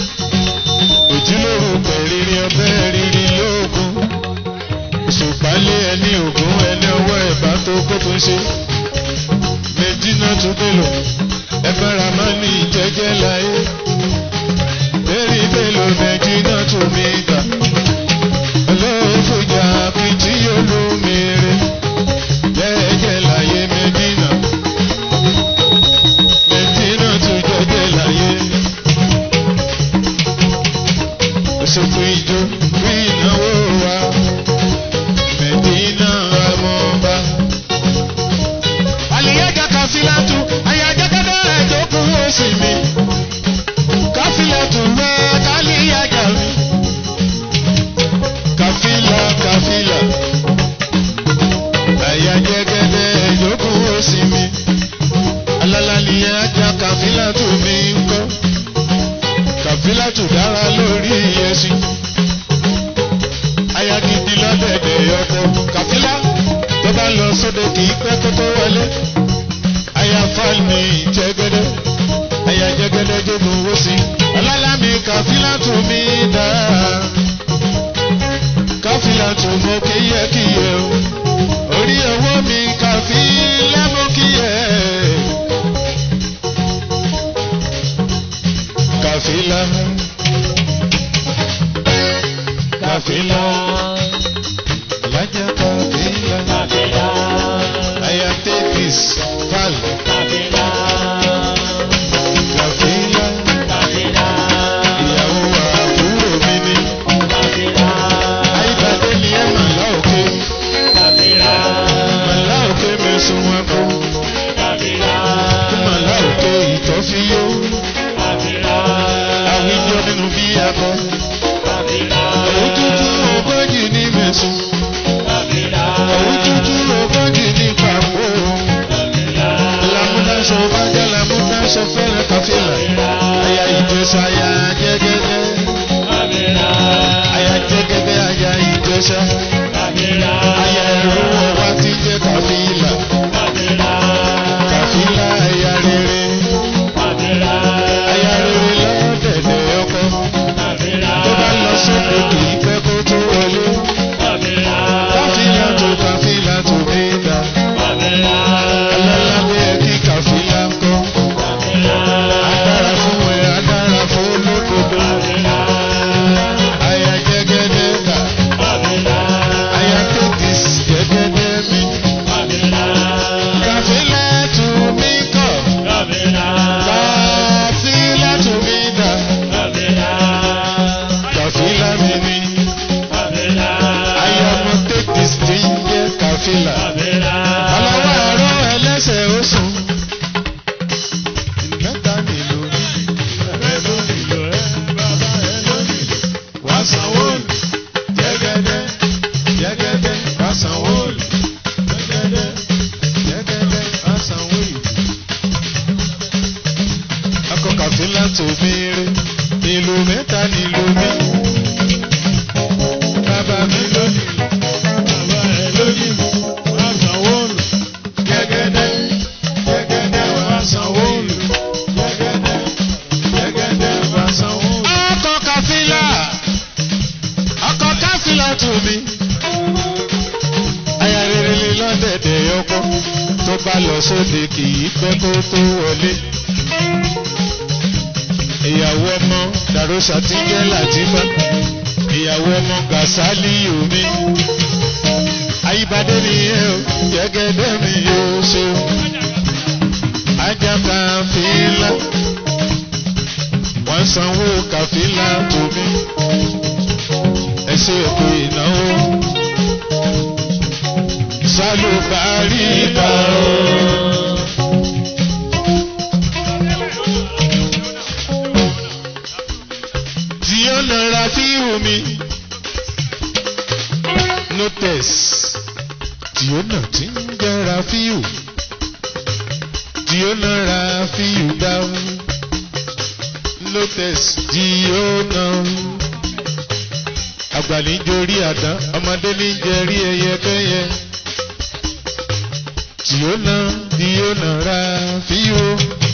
ṣe Medina tó Bello ẹgbẹ́ Ramani jẹ́jẹ́ láyé Bẹ́ẹ̀ni Bello Medina tó mi gbà olóòfòjà pìtì olómìnire jẹ́jẹ́ láyé Medina tó jẹ́jẹ́ láyé òṣèlú ìjọ bí ìnáwó wa Medina amọba. Àlìyájà Kàfílátù àyájẹ́gẹ́dẹ́ ẹ̀dókun oṣù mi Kàfílátù rẹ̀ kálíyájà mi Kàfílà àyájẹ́gẹ́dẹ́ ẹ̀dókun oṣù mi alálàlìyájà Kàfílátù mi ń kọ́ Kàfílátù dára lórí ẹṣin aya gidi lọ́dẹ̀dẹ̀ ọkọ Kàfílà tó bá lọ sóde kì í pẹ́ kó tó wọlé aya fáìlì jẹ́gẹ́dẹ́ aya jẹ́gẹ́dẹ́ jogun owó sí ọlọ́lámi Kàfílátù mi dá Kàfílátù mo kíyẹ́kíyẹ́ o orí owó mi Kàfílà mo kíyẹ́ Kàfílà alájà Kàfílà aya tẹ́tìs pal Kàfílà ìyàwó àbúrò mi ni àyíbádé ni ẹ màlá òkè mẹ́sùn wọn kọ́ màlá òkè ìtọ́fíyó àwíjọ nínú bí akọ òwútútù ogójì ní mẹ́sùn òwútútù ogójì ní pàpọ̀ lámúdáṣọ bájá lámúdáṣọ fẹ́rẹ̀ Kàfílà aya Ìjẹ̀ṣà aya jẹ́gẹ́dẹ́ aya jẹ́gẹ́dẹ́ aya Ìjẹ̀ṣà aya ẹ̀rọ wá ti jẹ́ Kàfílà Kàfílà aya rere lọ́dẹ̀dẹ̀ ọkọ tó bá lọ sóde kì í pẹ́ kó tó wọlé Kàfílátù mi dá alálàbẹ̀ kí Kàfílà ń kọ́ adára fún ẹ adára fún olódodo aya jẹ́gẹ́dẹ́ kà aya tẹ́tìs jẹ́gẹ́dẹ́ mi Kàfílátù mi kọ́ Kàfílátù mi dá Kàfílà mi ni aya ọmọ tẹ́tìs tí ń jẹ́ Kàfílà ọlọ́wọ́ ẹ̀rọ ẹlẹ́sẹ̀ oṣù mẹ́ta nílò wá sanwó jẹ́gẹ́dẹ́ wá sanwó jẹ́gẹ́dẹ́ wá sanwó ọkọ̀ Kàfílátù mi rí nílò mẹ́ta nílò mi bàbá mi lónìí bàbá ẹ lónìí wá sanwó jẹ́gẹ́dẹ́ wá sanwó jẹ́gẹ́dẹ́ wá sanwó. ọkọ̀ Kàfílátù mi aya rere lọ́dẹ̀dẹ̀ ọkọ tó bá lọ sóde kì í pẹ́ kó tó wọlé ìyàwó ọmọ Dàrósà tí ń jẹ́ Làtífà ìyàwó ọmọ Gàsálì omi àyíbádé ni ẹ o jẹ́gẹ́dẹ́ mi yóò ṣe o ajá Kàfílà wọ́n sanwó Kàfílátù mi ẹ ṣe ètò ìnáwó sálùbáríkà o. Diona Rafiu mi notice Diona tí ń jẹ́ Rafiu Diona Rafiu dáhùn notice Diona àgbà ní jórí àdán ọmọdé ní jẹrí ẹyẹkẹyẹ Diona Rafiu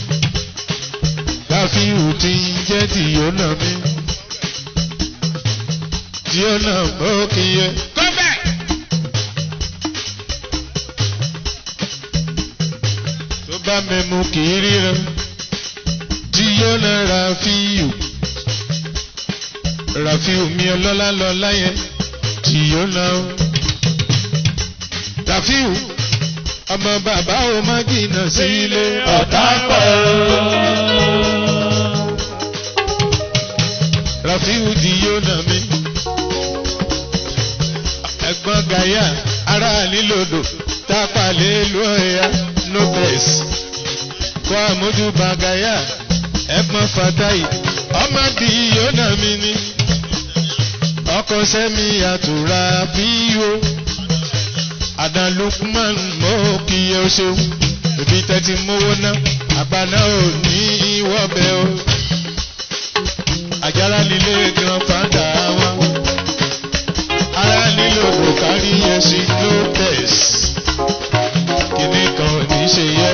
Rafiu tí ń jẹ́ Diona mi. Diona Mokiye. Come back. bá mi mú kì í ríran tí yóò na Rafiu mi ọlọ́lá lọ́lá yẹn tí yóò na o. Rafiu ọmọ bàbá o má jìnnà sílé ọ̀tá pọ̀. Rafiu tí yóò na mi. Ẹ̀gbọ́n Gaya ará nílòdò tápà lé lu ọ̀ya nobes. Kọ́ àmójúbà Gaya ẹ̀gbọ́n Fatayi ọmọ tí yóò na mi ni. Ọkọ sẹ́mi àtúrà fíyó. Àdán Lukman mọ́ kí ẹ ó ṣeun. Ibi tẹ́tí mówó ná àgbàná ò ní wọ́bẹ̀ o. Àjàrà nílé gan fàdà wa. Ará nílò kò kárí ẹṣin Lopez. Kìnní kan ò ní ṣe yẹ.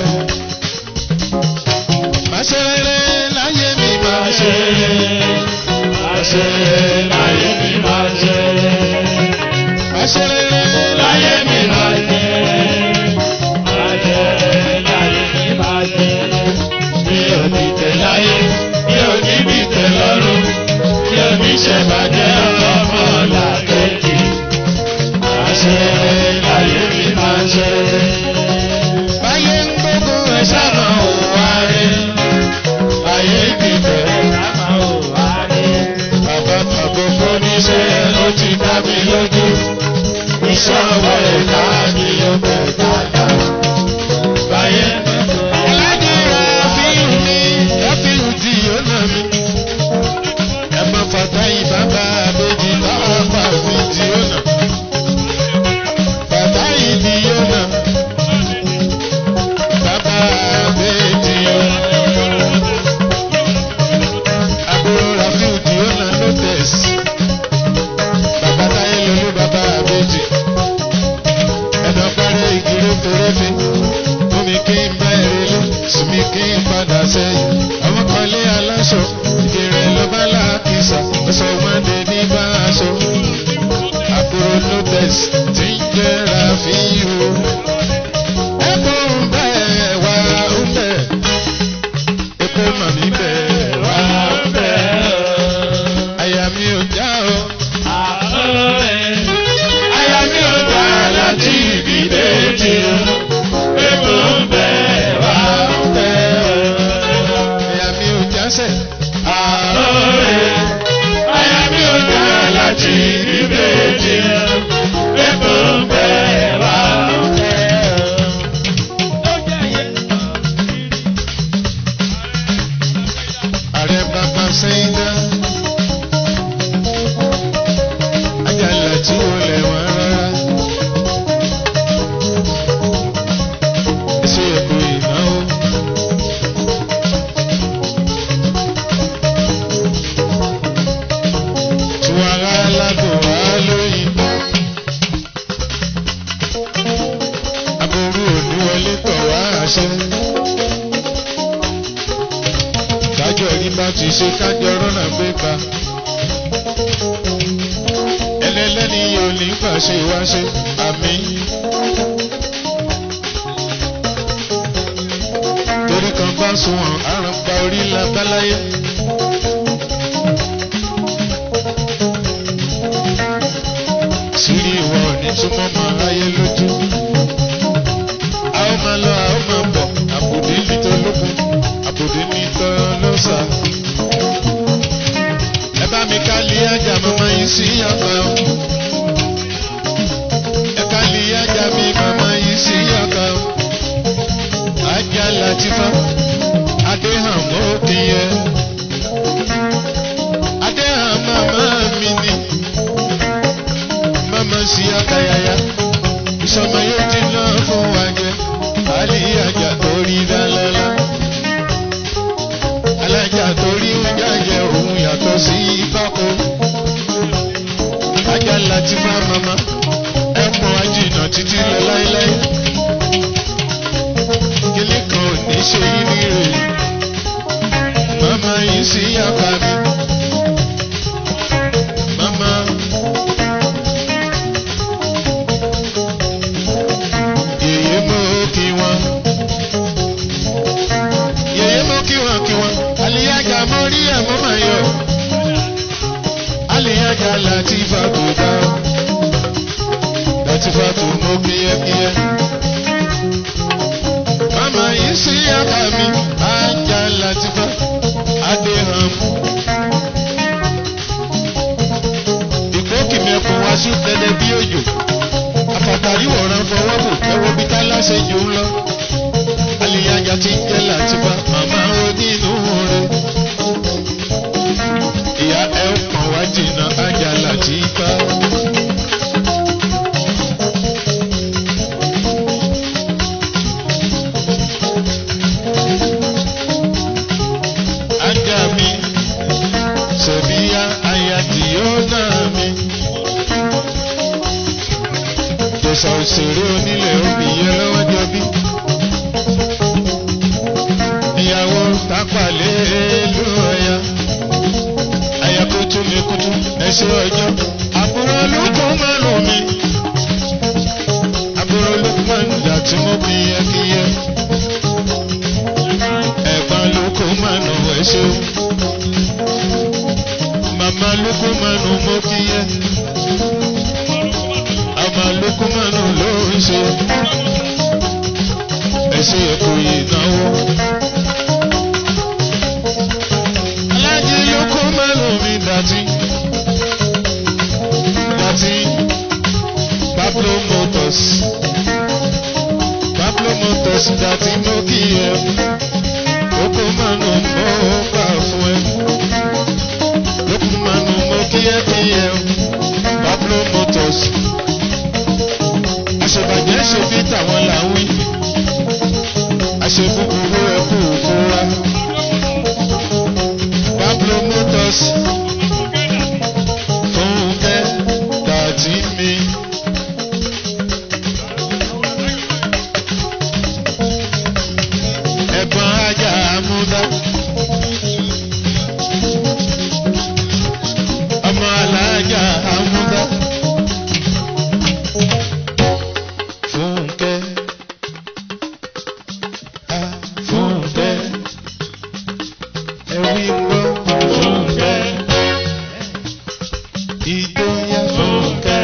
Máa ṣe rere láyé mi máa ṣe. Máa ṣe rere láyé mi máa ṣe. Máa ṣe rere láyé mi máa ṣe. Máa ṣe rere láyé mi máa ṣe. Mi ò ní tẹ̀ láyé, mi ò ní bí tẹ̀ lọ́rùn. Mi ò ní ṣe bàjẹ́ ọmọ làkejì. Máa ṣe rere láyé mi máa ṣe. Báyé ń gbógun ẹ̀ sábà ò wá rí. Báyé ti bẹ̀rẹ̀ sábà ò wá rí. Bàbá tàbí fóníṣẹ́ ó ti dá mi lójú. Iṣẹ́ ọwọ́ ẹ̀ka ni ó bẹ̀ dáadáa. Báyé ń gbógun Rafiu tí yóò nà mí. Ẹ̀gbọ́n Fatayi bàbá àbèjì bàbá mi tí yóò nà. Fatayi tí yóò nà. Bàbá àbèjì yóò nà. Àbúrò Rafiu tí yóò nà Lotes. Bàbá Táyé lolú bàbá àbèjì. Ẹ̀dọ̀ parẹ́ ìkiri fèrèfé. Omi kí n bá èrè lé. Sùnmi kí n padà sẹ́yìn. Ọmọ kan lé aláṣọ. Ìdèrè ló bá láàkísà. Ọ̀sọ̀ ọmọdé ní bá aṣọ. Àbúrò Lotes tí ń jẹ́ Rafiu. Ẹ̀kọ́ ń bẹ̀ wá ń bẹ̀. Epo màmí bẹ̀ wá ń bẹ̀. Àyà mi ò já o. Àyà mi ò já láti ibi méjì o. Epo ń bẹ̀ wá ń bẹ̀. Àyà mi ò já sẹ̀. Àyà mi ò já láti ibi méjì o. Epo ń bẹ̀ wá ń bẹ̀. Ààrẹ bàbá Sẹ́yìndá. Àjàlá tí ó lẹ̀ wọ́n rárá. Èso èkó ìnáwó. Tuwara aládùn wá lóyìn. Aburú òní wọlé tọ̀ wá àṣẹ. Kájọ rí bá ti ṣe kájọ rọ́nà gbé gbà. Ẹlẹ́lẹ́ni yóò ní pàṣẹ wá ṣe àmì. Torí kan bá sunwọ̀n àrùn pa orí lábáláyé. Sírí ìwọ ò ní túmọ̀ mọ́ ayé lójú. A ó máa lọ, a ó máa bọ̀, àbùdé ní tó lókun, àbùdé ní tó lọ́sà. Ẹ bá mi ká lé ajá màmá yìí sí àgbà o. Ẹ ká lé ajá mi màmá yìí sí àgbà o. Ajá Latifa, Adéhàn mọ́ òkè yẹ. Adéhàn màmá mi ni. Màmá sí akayaya. Ìṣọ̀mọ yóò ti lọ fún wa jẹ. Àlìyájà torí lálálá. Alájà torí oúnjẹ jẹ òun yàtọ̀ sí ìbáko. Ajá Latifa màmá. Ẹ pọ̀ ajínà títí lọ láíláí. Kíní kan ò ní ṣe yín ní rè. Màmá ẹ̀ mọ́ máa yọ. Aliyaja Latifatu dá. Latifatu mú kíyẹ́kíyẹ́. Mama yìí sí àká mi, ajá Latifa, Adéhàn. Ìkókì mẹ́kun wá sí tẹ́lẹ̀ bí òjò. Àfàtàrí wọ̀ràn fọwọ́ bò, ẹ̀wọ̀ bí tálá ṣe jù ń lọ. Aliyaja ti ń jẹ́ Latifa, màmá wo nínú rẹ̀. Ìyá ẹ̀ ń pọ̀n wá jìnnà, ajá Latifa. Ajá mi, Sẹ̀bíyá aya tí ó náà mi. Jẹ̀sà òṣèré onílẹ̀ òbíyẹ lọ́wọ́ jọ bí. Ìyàwó tápàlẹ́ ló ọ̀ya. Aya kutu mi kutu ẹsẹ̀ ọjọ́. Àbúrò olùkọ́ márùn mi. Àbúrò olùkọ́ ìjà tí mo fi yẹ kí yẹ. Ẹ̀gbọ́n olùkọ́ márùn ẹsẹ̀ o. Màmá olùkọ́ márùn mo kí yẹ. Àmà olùkọ́ márùn ló ń ṣe. Ẹsẹ̀ ẹ̀kọ́ yìí náwó. Alájí olùkọ́ márùn mi dàtí. Dàtí Pablo Motors. Pablo Motors dàtí mo kí yẹ. Olùkọ́ márùn mo gbà fún ẹ. Olùkọ́ márùn mo kí yẹ kí yẹ. Pablo Motors. Àṣebàjẹ́ ṣe bí tàwọn là ń wí. Àṣebúburú ẹkú fúnra. Pablo Motors. Fúnkẹ́ dàtí mi. Ẹ̀gbọ́n ajá amúdá. Ọmọ alájà amúdá. Fúnkẹ́. Fúnkẹ́. Ẹ̀wí gbọ́. Fúnkẹ́. Ìjọyà Fúnkẹ́.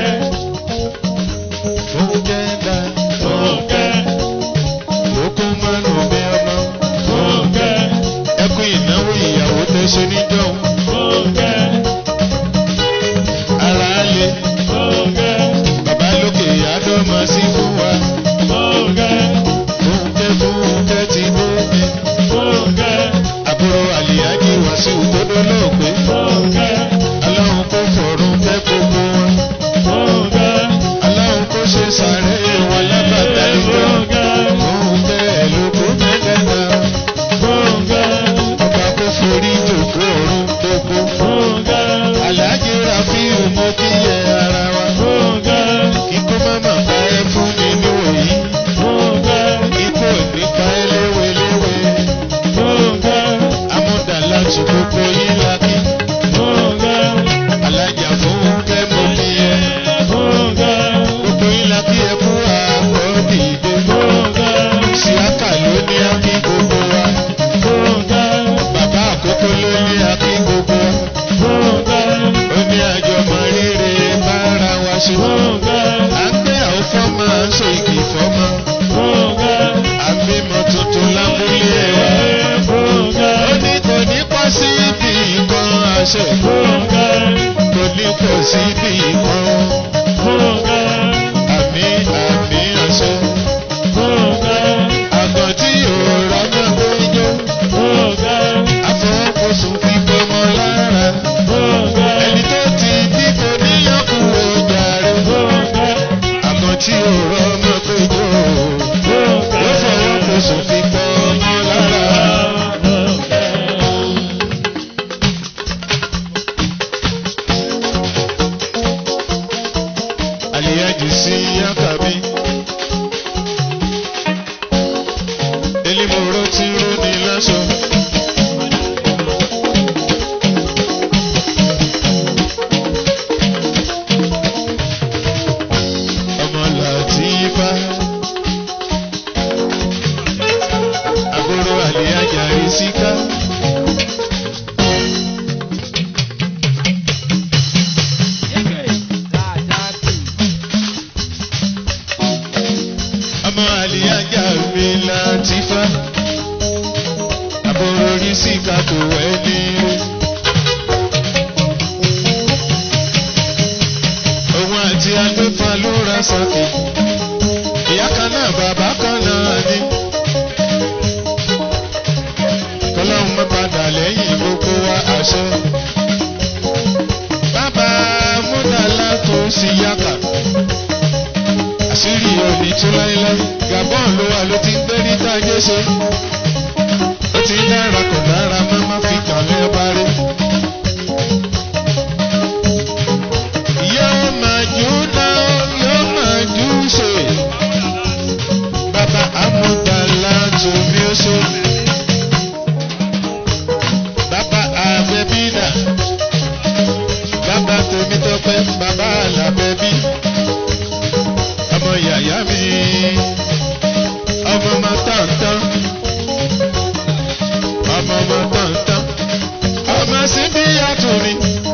Fúnkẹ́ dá. Fúnkẹ́. Lókun márùn bí ọmọ. Fúnkẹ́. Ẹkún ìnáwó ìyàwó tó ṣe níjọ́. Fúnkẹ́. Ara lè. Fúnkẹ́. Bàbá lókè àádọ́ máa sí fún wa. Fúnkẹ́. Fúnkẹ́ Fúnkẹ́ ti dóde. Fúnkẹ́. Àbúrò Àlìyájí Wàsíù tó dolóògbé. Fúnkẹ́. Aláhùn kó fọ̀rùn kẹ́ gbogbo wọn. Fúnkẹ́. Aláhùn kó ṣe sàárẹ̀ wọn lábàtà ìjọ. Fúnkẹ́ lóko mẹ́tẹ́ta. Fúnkẹ́. Ọba kó forí jòkó ọ̀run gbogbo. Fúnkẹ́. Àlàájì Ràfíù mo kí yẹ ara wa. Fúnkẹ́. Ikú máma bá ẹ fún mi níwòyí. Fúnkẹ́. Ikú òní pa ẹ léweléwe. Fúnkẹ́. Amúdàlá tù gbogbo yín lákì. Fúnkẹ́. Alájà Fúnkẹ́ mo kí ẹ. Fúnkẹ́. Gbogbo yín lákì ẹ kú àbọ̀ dìde. Fúnkẹ́. Síákà ló ní akí gbogbo wa. Fúnkẹ́. Bàbá àkókò ló ní akí gbogbo wa. Fúnkẹ́. Ó ní àjọmọ̀ rírè bára wa ṣe. Fúnkẹ́. Àgbẹ̀ àwọn fọ́mọ aṣọ ìkì fọ́mọ. Fúnkẹ́. Àbímọ tuntun lábúlé wa. Fúnkẹ́. Ó ní kò ní pọ̀ sí ibi ìkan àṣẹ. Fúnkẹ́. Kò ní pọ̀ sí ibi ìkan. Fúnkẹ́. Àmì àmì àṣẹ. Fúnkẹ́. Àgàn tí yóò rọ́nà gbóyó. Fúnkẹ́. Àfọwọ́kọ̀sùn fi gbọmọ lára. Fúnkẹ́. Ẹni tó ti dìbò níyàkú ojàre. Fúnkẹ́. Àgàn tí yóò rọ́nà gbóyó. Fúnkẹ́. Ó fọwọ́kọ̀sùn fi gbọmọ lára. Àlìyájí sí Yákàbí. Elimoro ti rú ni láṣọ. Ọmọ Làtífà. Àbúrò Àlìyájà Ìsíká. síkàtò ẹni rẹ̀. òun àti agbẹ́fà ló ra sọ́kè. ìyá kan náà bàbá kan náà ni. kọ́lọ́hún má padà lẹ́yìn gbogbo wa àṣẹ. bàbá múdàlá tó sì yàkà. àṣírí òní tó láéláé. Gabon ló wà ló ti ń gbé ní tájé ṣe. ó ti ń dára kò dára má má fi kàn lẹ́ bá rí. yóò máa jù náà yóò máa jù ṣe. bàbá amúdàlá tó bí ó ṣe. bàbá àbẹ̀bí náà. bàbá Tèmítọ́pẹ́ bàbá Àlàbẹ̀bí. ọmọ yàyà mi. ọmọ ọmọ tọ̀ntọ̀n. ọmọ ọmọ tọ̀ntọ̀n. ọmọ síbí yàtọ̀ mi.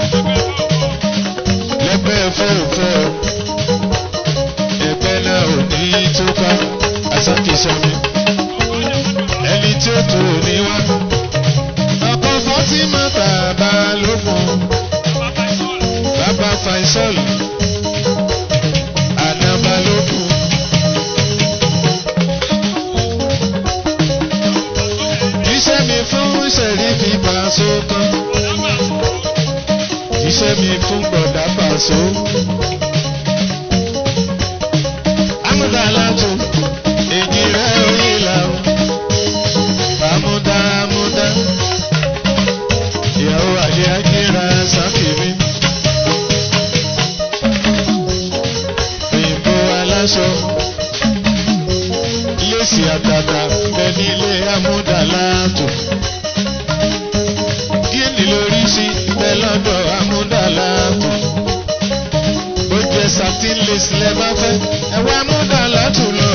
lẹ́gbẹ́ fẹ́ẹ̀fẹ́ o. ẹgbẹ́ náà ò ní tó ká. àsákìsọ mi. ẹni tí ó tó ní wá. ọkọ̀ Fátímà bàbá lókun. bàbá Faisal. ànàbà lókun. iṣẹ́ mi fún Ṣẹ̀rífì Pàṣọ kan. iṣẹ́ mi fún Bọ̀dá Pàṣọ. Amúdàlá tó èjì rẹ̀ orí ìlà o. Amúdá amúdá. ìyàwó àlẹ́ ajíra sákìmí. òyìnbó aláṣọ. lẹ́sì àtàtà bẹ nílé Amúdàlá tó. gíní lórí sí bẹ lọ́dọ̀ Amúdàlá tó. bó jẹ́ satin lace lẹ bá fẹ́ ẹ wá Amúdàlá tó lọ.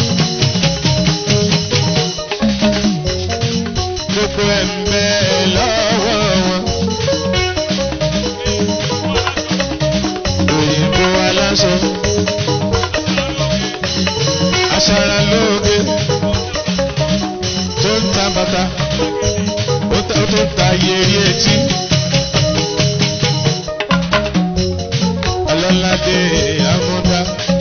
gbogbo ẹ̀ ń bẹ lọ́wọ́ wọn. òyìnbó aláṣọ. aṣara lóge tó ń ta bàtà ó tó ta yẹrí etí. ọlọ́ládé Amúdá.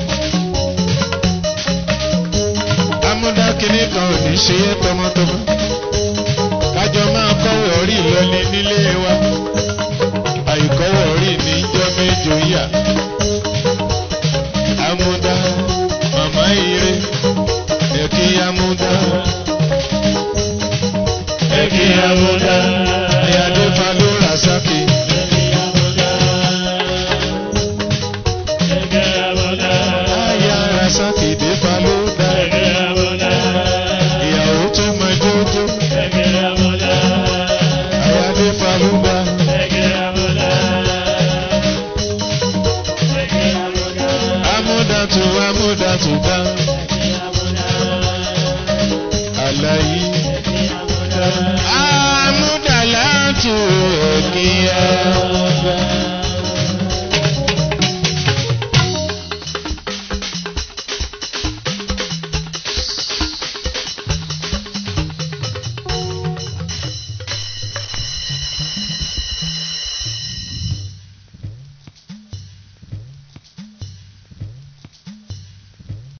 Amúdá kìíní kan ò ní ṣe é tọmọtọmọ. kájọ máa kọ́wọ̀ orí lọ́lé nílé wa. àìkọ́wọ̀ orí ní jọ́ méjò yà. Amúdá màmá ire ẹ̀kí Amúdá. ẹ̀kí Amúdá.